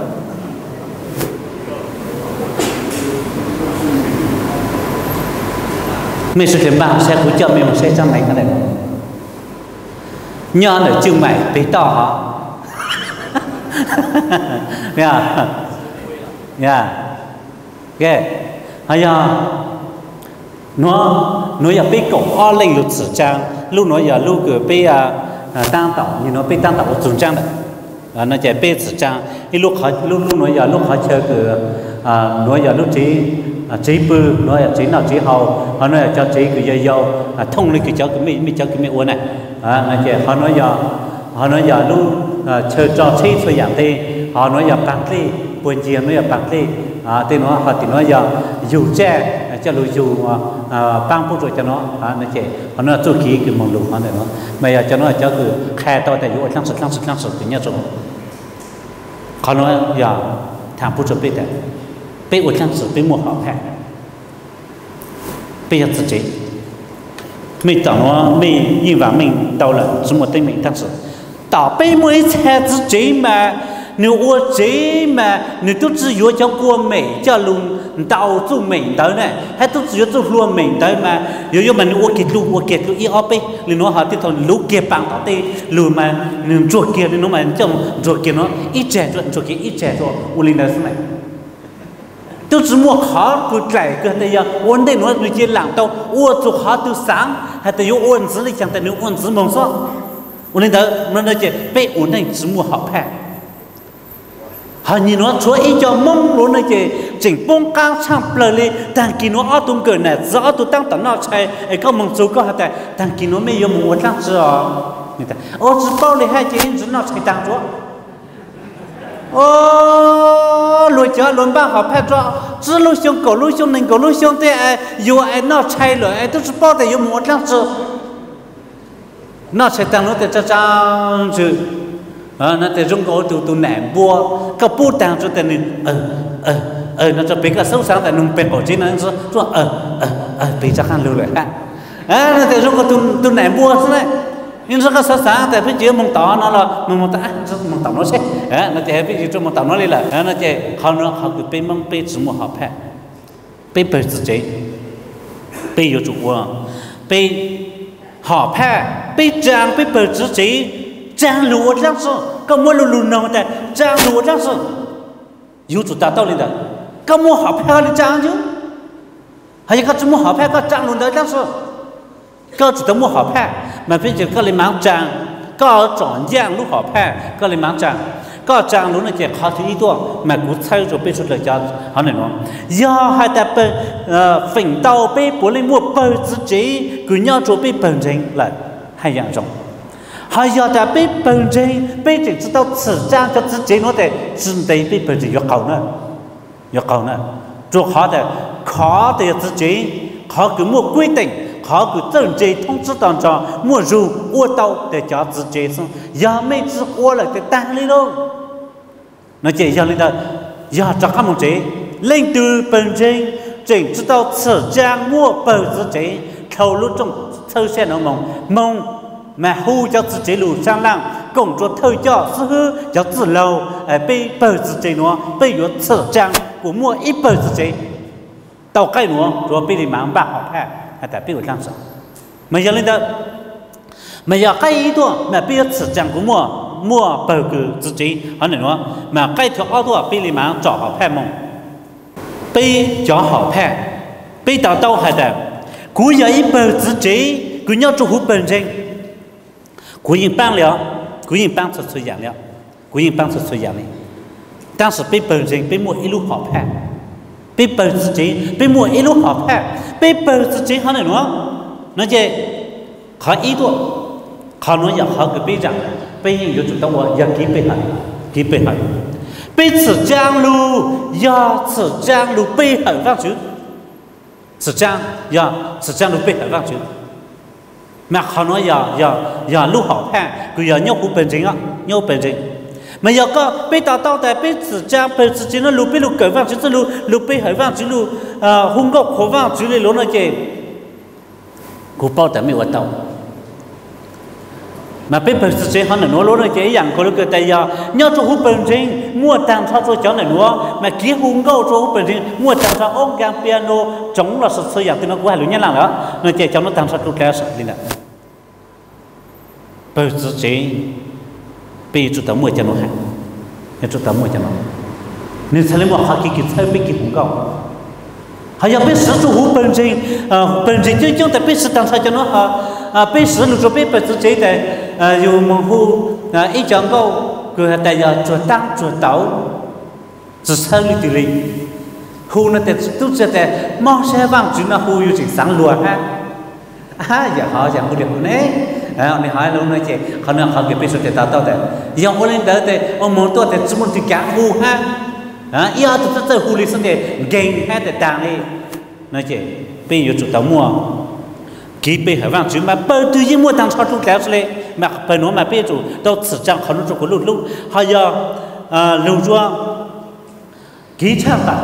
mình sẽ làm bao xe của chợ mình một xe trăm này cái này nhớ là trưng mày bị to hả nha nha cái hay giờ nó nó giờ bị cổ o lên lụt sử trang lúc nó giờ lúc cửa bị tăng tàu như nó bị tăng tàu dùng trang đấy nó chạy bị sử trang cái lúc họ lúc lúc nó giờ lúc họ chơi cửa nó giờ lúc chỉ chỉ bự nói là chỉ nào chỉ hậu họ nói là cho chỉ cái dây dâu thông lên cái cháu cái mi mi cháu cái mi uốn này à nói chuyện họ nói giờ họ nói giờ lúc chơi trò chơi thôi dạng thì họ nói giờ bạc đi buồn chiều nói giờ bạc đi à thì nó họ thì nói giờ dù che cho lùi dù băng phút rồi cho nó à nói chuyện họ nói là chu kỳ cái mong lù họ này nó mà giờ cho nó là cho cứ khai to tại dù lăng sực lăng sực lăng sực cái nhớ rồi họ nói giờ thằng phút rồi biết đấy bây giờ chẳng bị mua học khác bây giờ tự chế mình tạo nó mình nhìn vào mình đâu là chúng một tên mình thật sự tạo bây mới xe tự chế mà nếu ô chế mà nếu tôi chỉ yếu cho qua mình cho luôn tạo cho mình tới này hay tôi chỉ yếu cho luôn mình tới mà yếu yếu mà nếu ô kiệt luôn ô kiệt luôn ý ốp ấy nên nó họ tiếp tục lú kiệt bằng tạo tê lùi mà nếu chuột kiệt nên nó mà trong chuột kiệt nó ít trẻ rồi chuột kiệt ít trẻ rồi ô linh là thế này tôi chỉ mua khó cứ chạy cái này giờ ổn định nó chỉ làm tao ua chụp khó từ sáng hay từ ổn giữ đi chẳng tại nếu ổn giữ mong sao ổn định đó nó nói chuyện bé ổn định chỉ mua học hè họ nhìn nó chúa ý cho mong luôn nói chuyện chỉnh bông cao sang plei đằng kia nó ở tung cờ này rõ tôi tăng tận nó chạy ấy có mong số có hạt tại đằng kia nó mới dùng một lăng giờ người ta ô chỉ bao này hai chị chỉ nó chạy tăng chúa ô lùi chợ lùi ba họ phải cho chỉ lùi xuống cổ lùi xuống nền cổ lùi xuống thế dù ai nó chạy rồi ai tôi chỉ bao để dùng một lăng giờ nó sẽ tăng nó để cho cha chứ à nó để dùng cổ tụ tụ ném bùa cái bùa tăng cho tên ờ ờ ờ nó cho biết cái xấu sáng tại nung bẹt bỏ trên nó cho ờ ờ ờ bị chắc ăn lùi lại ha à nó để dùng cổ tụ tụ ném bùa thế này nhưng rất là sáng tại phía dưới mông tỏ nó là mông mông tỏ mông tỏ nó sẽ à nó chỉ phía dưới trong mông tỏ nó đi là à nó chỉ họ nó họ cứ bên mông bên chúng một họ phải bên bên tự chế bên yêu chủ quan bên họ phe bị trang bị bờ chữ chỉ trang lúa trang sự có mua lúa lúa nàoแต่trang lúa trang sự yêu chủ ta tao lên đó có mua họ phe lên trang chứ hay có chúng mua họ phe có trang lúa đấy trang sự có chủ ta mua họ phe mà bây giờ có lên mang trang có chọn dạng lúc họ phe có lên mang trang có trang lúc này chỉ khó thứ ýตัวmà cũng thay rồi bây giờ là cho họ này nó do hai ta bê phỉnh tàu bê bố lên mua bờ chữ chỉ cứ nhau chỗ bê bờ chính là hai dạng giống hai giờ ta bê bờ chính bê chỉ知道此trang cho chữ chỉ nó để真的bê bờ chính要cầu nữa要cầu nữa chỗ khó để khó để chữ chỉ khó cứ mua quy định khó cứ chân chỉ thông知当中mua rượu uống tàu để cho chữ chỉ xong giờ mấy chữ uống lại để tăng lên đâu nó chỉ giờ lên đó giờ cho các mong chế lên từ bên trên chỉnh知道此trang mua bờ chữ chỉ khâu lúc trong thơ xe nó mong mong mà hu cho chữ chỉ lù sang lăng cùng cho thơ cho sư hư cho chữ lâu ở bên bờ chữ chỉ nó bây giờ此trang của mua ít bờ chữ chỉ tàu cây nó rồi bên đi mang bạc học ha hay tại bên của trang sở mà giờ lên đó mà giờ cái ý đó mà bây giờ此trang của mua mua bờ cử chữ chỉ họ này nó mà cái thuộc ao đó bên đi mang cho học ha mong bây cho học ha bây tàu tàu hay tại cú giờ ít bờ chữ chỉ cứ nhau cho hú bên trên cú yên bang了cú yên bang xuất xuất dạng了cú yên bang xuất xuất dạng này当时被本人被莫一路好派被本自己被莫一路好派被本自己好那种那些好一多好多也好个被长被人有主动我也给被好给被好被此江路要此江路被好放去此江要此江路被好放去mà họ nói giờ giờ giờ lúc họ phe cứ giờ nhau cũng bền chính á nhau bền chính mà giờ có bây tao tao tại bây sự trang bây sự chính nó lúc bây lúc cởi vang chứ lúc lúc bây hỏi vang chứ lúc hung gốc khổ vang chứ lấy lối nói gì cụ bao tại mấy vật tàu mà bây bây sự chính họ nói lối nói gì dạng có lúc cái tay giờ nhau cho hút bền chính mua tàng sao cho cháu này nữa mà kia hung gốc cho hút bền chính mua tàng sao ôm gang piano chống là sự xây dựng thì nó cũng hay luôn nhá làm đó nói gì cháu nó tàng sao tụt cái sợ đi nè bây giờ chỉ bây giờ chúng ta mua cho nó hàng, chúng ta mua cho nó, nên sao lại mua họ kỹ kỹ thay bị kỹ cũng cao, họ giờ bây giờ chúng hút bên trên, bên trên chứ chúng ta bây giờ tăng sao cho nó họ, bây giờ lúc bây bây giờ chỉ để dùng một hút ít chọn câu, cứ tại giờ chuột tăng chuột tàu, chỉ sao đi từ đi, hút nó để tôi sẽ để mong sẽ vang chúng nó hút yêu chỉ sáng luôn ha, à giờ họ giờ hút được đấy. Anh hỏi luôn nói chị, họ nói họ cái bây giờ để tao tao để, giờ ông lên đó để ông muốn tôi để chúng mình thì cả hù ha, à, giờ tôi tôi hù đi xong để gain ha để tăng đi, nói chị, bây giờ chúng ta mua, kỹ bây giờ vang chúng mà bây tự nhiên mua tăng sao chúng kéo lên, mà bây nó mà bây giờ đâu chỉ chẳng họ nó cho có lúc lúc, họ giờ lưu cho kỹ trang tạo,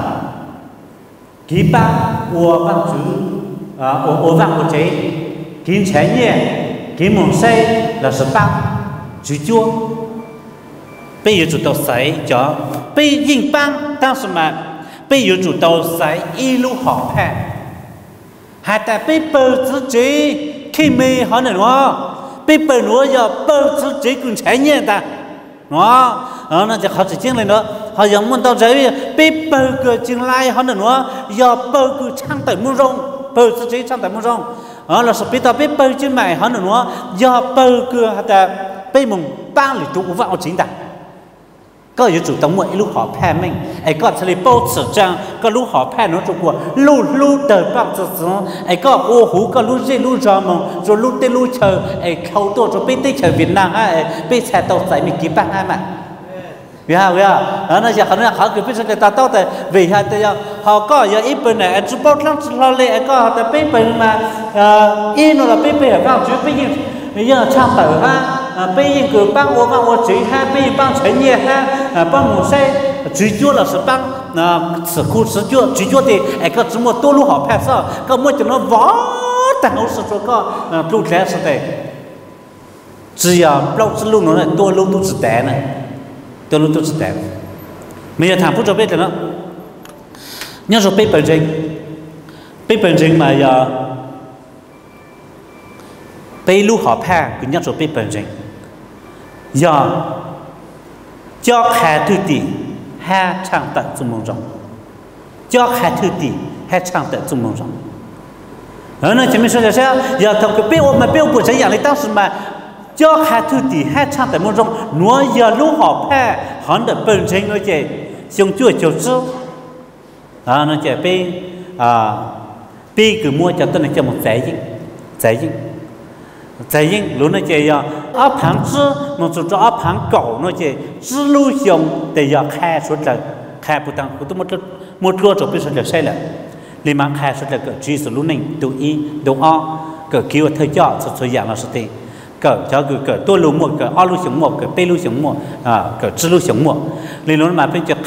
kỹ ba, ủa vang chúng, ủa ủa vang của chị, kỹ trái nhẹ cái mồm xây là sự băng chữ chua bây giờ chủ tàu xây cho bây giờ băng đang什么bây giờ chủ tàu xây y lú họ phe hai ta bây bờ chữ chỉ khi mê họ này nó bây bờ nó giờ bờ chữ chỉ cũng trái nhẹ ta nó nóจะเขาจะเชื่อเลยเนาะhọ giờ muốn tàu giấy bây bờ cửa chừng lai họ này nó giờ bờ cửa trang tại mua rong bờ chữ chỉ trang tại mua rong ờ là sắp tới biết bơi trên mày hơn nữa do bơi cửa ta bơi mùng ba lì tụ vào chính ta có yếu chủ tống mỗi lúc họ phe mình ấy có thể bao sở trang có lúc họ phe nó trong cuộc lu lu đời bằng sự sống ấy có ô hú có lu gì lu giò mong rồi lu tê lu chờ ấy khâu tổ rồi bên tây chờ Việt Nam ấy bên xe tàu chạy mình kiếm băng hai mà vì sao vậy à nó giờ họ nói họ cứ biết rằng ta tao tại vì hai tay họ có giờ ít bên này chụp bao lắm lo lệ có họ tại bên bên mà in nó là bên bên ở vào chứ bên gì bây giờ trang tử ha bên gì cứ băng ô băng ô chỉ ha bên gì băng chén nhẹ ha băng một xe chỉ chúa là sự băng sự khu sự chúa chỉ chúa thì ai có chúng một tô lúa họ phép sao có một cho nó vó tàng ấu sự chúa có lúa trẻ sự thế chỉ à lâu sự lúa nó này tô lúa tô sự té này tôi luôn tôi sẽ đẹp bây giờ thằng phúc cho biết rồi đó nhớ rồi biết bản trình biết bản trình mà giờ bây lúc họ pha cứ nhắc rồi bây bận rộn giờ cho khai thư tỷ ha trang tận zum mong rong cho khai thư tỷ ha trang tận zum mong rong ở nơi chúng mình nói là sao giờ thằng cái biết mà biết của trái dạng này当时mà cho khai thư tỷ ha trang tận mong rong nói giờ lúc họ pha họ được bận rộn nói chứ xong chưa chịu chứ à nói chứ bây à bây cứ mua cho tôi này cho một giải gì giải gì giải gì lúc nói chứ giờ áp hàng chứ một số cho áp hàng cổ nói chứ chứ lưu xong để giờ khai suốt là khai bút tăng của tôi một một lúa rồi biết suốt là sai là liên mang khai suốt là cỡ truy số lúc này tụ y tụ o cỡ kêu thời cho số số dạng là số tiền cỡ cho cỡ cỡ tôi lưu một cỡ o lưu sống một cỡ p lưu sống một à cỡ chứ lưu sống một liên lúc mà bên chỗ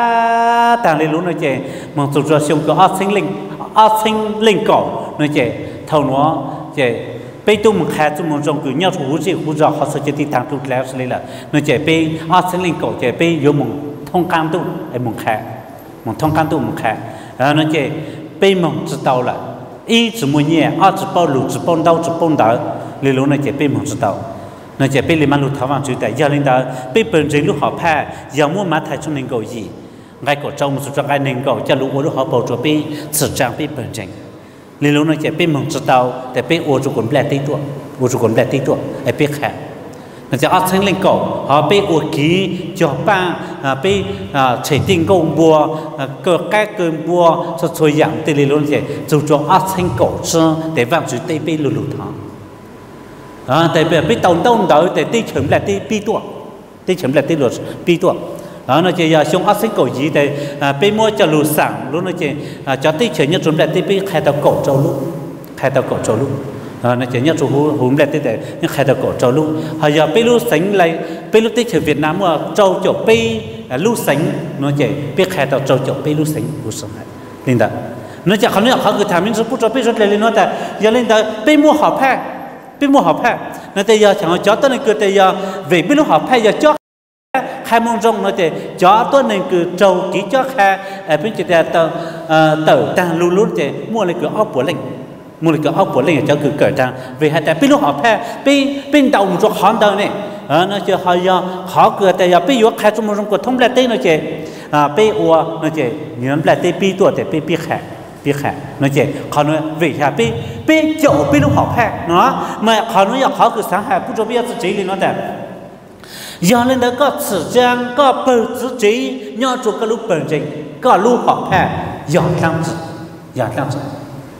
khá tăng liên lúc nói chứ một số cho xong cỡ o sinh linh o sinh linh cổ nói chứ thầu nó chứ bây tôi một khai tôi muốn dùng cứ nhau thủ gì hú rõ họ sẽ chỉ tăng tụt léo xử lý là nó chỉ bây ở sinh linh cổ chỉ bây vô một thông can tu ấy một khai một thông can tu một khai nó chỉ bây một chỉ tàu là ý chỉ muốn nhẹ ở chỉ bao lụt chỉ bao đau chỉ bao đau lý luận nó chỉ bây một chỉ tàu nó chỉ bây liền mang lụt tháo vàng chữ tại giờ lên đó bây bận rộn lúc họ pha giờ mua má thay trong linh cổ gì ngay cổ trong một số trong cái linh cổ cho lụt lúc họ bảo cho bây sử trang bây bận rộn lý luận nó chỉ bây một chỉ tàuแต่bây ô chủ quần bẹt tí tuổi ô chủ quần bẹt tí tuổiไอ้bây khác nóจะเอาทั้งเล่นก่อเขาไปอวดกี้จ่อป้าไปเฉยติงกงบัวเกิดแก่เกินบัวสดสวยอย่างตีเลยล้วนเจจู่จ่อเอาทั้งก่อซะแต่ว่าจุดตีไปลุลุท้องแต่แบบไปต้นต้นเดาแต่ตีเฉิมแหละตีปีตัวตีเฉิมแหละตีหลุดปีตัวnó chỉ giờ xong áp sinh cổ gì thì bây mua cho lù sẵn luôn nó chỉ cho tí chơi nhất chúng lại tí bây khai tàu cổ trâu lúc khai tàu cổ trâu lúc nó chỉ nhất chúng hùm lại tí để nhưng khai tàu cổ trâu lúc hồi giờ bây lúc sánh lại bây lúc tí chơi Việt Nam mà trâu chỗ bây lúc sánh nó chỉ bây khai tàu trâu chỗ bây lúc sánh lúc sánh linh đó nó chỉ không nói họ cứ tham những số bút cho bây rất lên nó tại giờ linh đó bây mua họ pha bây mua họ pha nó tại giờ chẳng cho tới này cứ tại giờ về bây lúc họ pha giờ cho khai mong rong nó thì chó tôi nên cứ trâu ký chó khai ở bên kia tờ tờ tăng lưu lút thì mua lại cửa ốc của lệnh mua lại cửa ốc của lệnh cho cứ cởi tăng về hai tại bên lúc họ phe bên bên đầu một hòn đầu này nó chưa họ do họ cửa tại giờ bên khai trong mong rong của thông lại tên nó chỉ bên ua nó chỉ nhớ lại tên bên tuổi thì bên bên khai bên khai nó chỉ họ nói về hà bên bên chỗ bên lúc họ phe nó mà họ nói họ cứ sáng hà不知道要自己里nó tại giờ lên đó có sử trang có bờ chữ trí nhau chụp cái lúc bền trình có lúc họ phe giờ làm gì giờ làm gì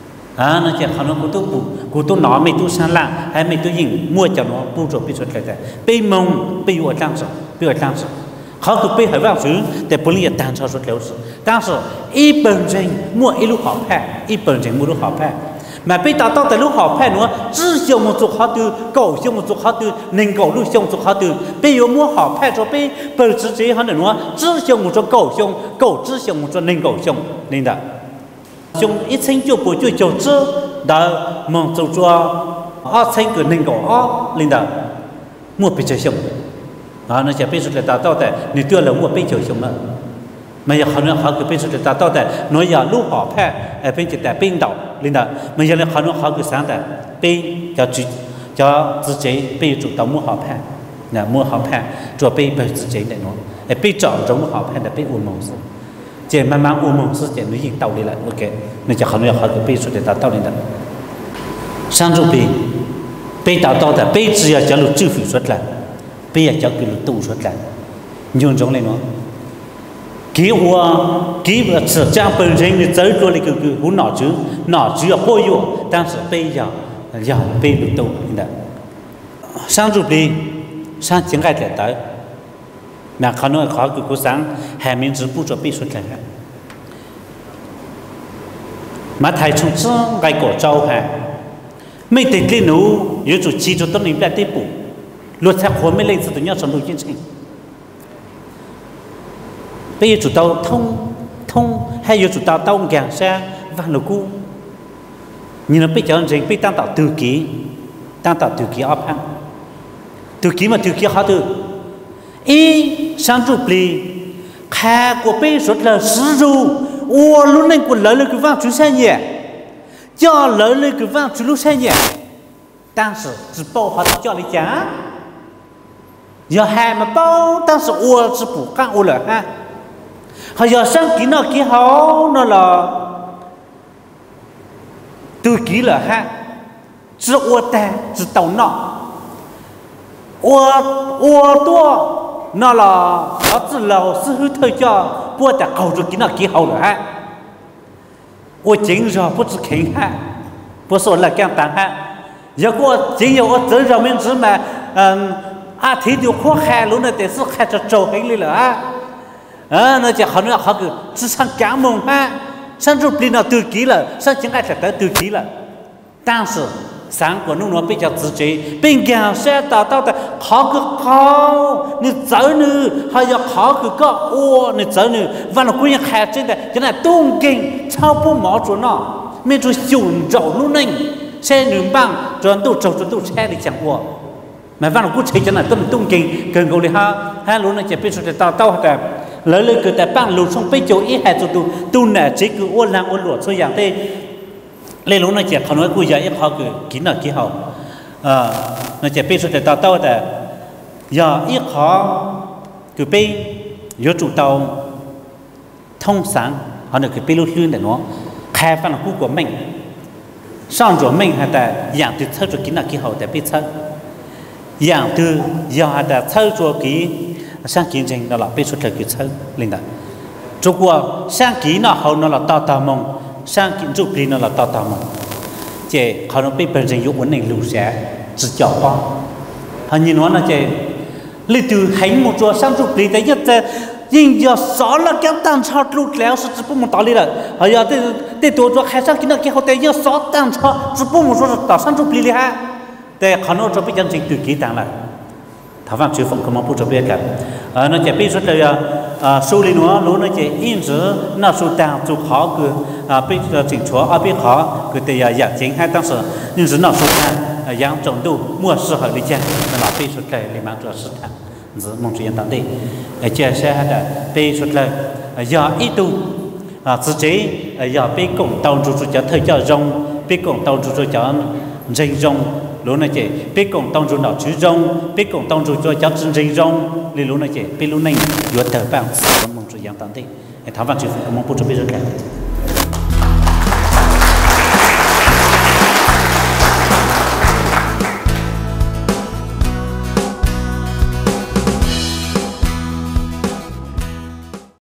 à nó chỉ họ nói của tôi bù của tôi nói mình tôi sang làng hay mình tôi nhìn mua cho nó bù rồi bị xuất lại đây bị mông bị ở làm gì bị ở làm gì họ cứ bị hỏi vào chứ để bố liền tàn cho xuất léo但是一本trình mua一lúc họ phe一本trình mua lúc họ phe mà bây giờ tao tại lúc họ phải nữa chỉ dùng một chút họ từ cầu dùng một chút họ từ nên cầu lúc dùng một chút họ từ bây giờ mua họ phải cho bây bây giờ chỉ họ nữa chỉ dùng một chút cầu dùng cầu chỉ dùng một chút nên cầu dùng nên đó dùng ít sinh cho bồi cho cho chứ đó mong cho cho họ sinh cái nên cầu họ nên đó mua bây giờ dùng đó nó sẽ bây giờ là tao tại nếu chưa là mua bây giờ dùng nữa mà giờ họ nói họ cứ bây giờ là tao tại nói giờ lúc họ phải ở bên chỉ tại bên đầu linh đạo mà giờ này họ nói họ cứ sáng tại bên cho chủ cho自己bên chủ động mua họ phải là mua họ phải rồi bên bên自己này nó ở bên chọn trong mua họ phải là bên uống mông sự chỉ mà mang uống mông sự chỉ nói gì tàu đi lại ok nên giờ họ nói họ cứ bên chủ để tao tao linh đạo sang rồi bên bên tao tao tại bên chỉ là cho lục chữ phụ xuất lại bên là cho cái lục tu xuất lại nhiều trong này nó kỹ hoa kỹ sử trang bền rình thì tới rồi thì cứ cứ muốn nọ chứ nọ chứ ở bôi vô đang sử bây giờ giờ bây được tu đấy sang chụp đi sang triển khai thể tới mà khó nói khó cứ cố sáng hai miếng chữ bút cho bây xuất lại mà thầy chúng ta cái cổ trâu hà mấy tiền cái nụ yếu chủ chi cho tôi nín lại tiếp bù luật theo khối mấy lên sự tự nhiên trong đối chiến tranh bây giờ chủ tàu thông thông hay giờ chủ tàu tàu gàng xa và lục cu nhưng nó bây giờ anh bây tăng tạo từ ký tăng tạo từ ký áp hăng từ ký mà từ ký họ từ y sang chụp lì khai của bây giờ là sử dụng ô lúc này của lớn lên cái vang chú xe nhẹ cho lớn lên cái vang chú lúc xe nhẹ 当时只包好叫你讲，要还没包，当时我只不干我了哈，还要上给那给好那了，都给了哈，只我带只到那，我我多那了，儿子老师后头叫我带搞着给那给好了哈，我经常不知看哈，不说了干当哈。如果只有我走上面子嘛，嗯，啊，提就可海路呢，但是开始走回来了啊，啊，那就好像好个职场干梦啊，上周变到都给了，上今爱才得都给了，但是三国弄了比较自觉，并讲说到到的考个好，你走呢还要考个高，哦，你走呢，完了关键还真的跟那东京超不毛着呢，没做寻找路呢。xe nướng băng rồi tôi trâu rồi tôi xe đi chẳng qua mà văn là cú chơi cho nên tôi tung kinh gần gầu đi ha ha luôn là chỉ biết rồi tao tao hả lấy lấy cái tại băng lụt xong bây giờ ít hai rồi tôi tôi nè chỉ cứ ôn lang ôn lụt thôi dạng thế lấy luôn là chỉ họ nói cú giờ ít họ cứ kín là kín họ à nó chỉ biết rồi tao tao hả giờ ít họ cứ bây giờ chủ tàu thông sáng họ được cái bây lúc hương để nó khai văn là cú của mình sang rồi mình hay là dạng từ thơ rồi kỹ năng kỹ hậu để biết thơ dạng từ giờ hay là thơ rồi kỹ sang kỹ trình đó là biết xuất lời kỹ thơ linh đạo cho qua sang kỹ nó hậu nó là tao tao mong sang kỹ giúp đi nó là tao tao mong chỉ họ nó biết bên trên dụng vấn đề lù xé chỉ chọn qua họ nhìn nó là chỉ lấy từ hành một chỗ sang giúp đi tới nhất nhưng giờ xóa là cái tăng cho lụt léo sự chỉ một tao đi rồi, bây giờ thì thì tôi cho khai sáng cái nào cái họ thấy giờ xóa tăng cho chỉ một số tao sang chụp đi ha, để họ nói cho biết chân chính từ kỹ tăng lại, thảo phạm chịu phong không mong cho biết cả, nó chỉ biết rất là số lý nó luôn nó chỉ in chữ nó số tăng chụp khó cứ biết chỉnh chúa ở biết khó cứ thì giả chính hai tăng sở nhưng chữ nó số tăng dạng trọng độ mua sự hợp lý chân nó biết rất là lý mang cho sự tăng giữa mong chuyện tạm đi, chia sẻ là về xuất là giờ ít tu, thực chế giờ về cùng tàu chủ cho thời giờ rong, về cùng tàu chủ cho rình rong, lúc này chị về cùng tàu chủ nào chữ rong, về cùng tàu chủ cho cháu rình rong, thì lúc này chị về lúc này vừa thở vào, mong chuyện tạm đi, thảo văn chữ mong bút cho biết rất là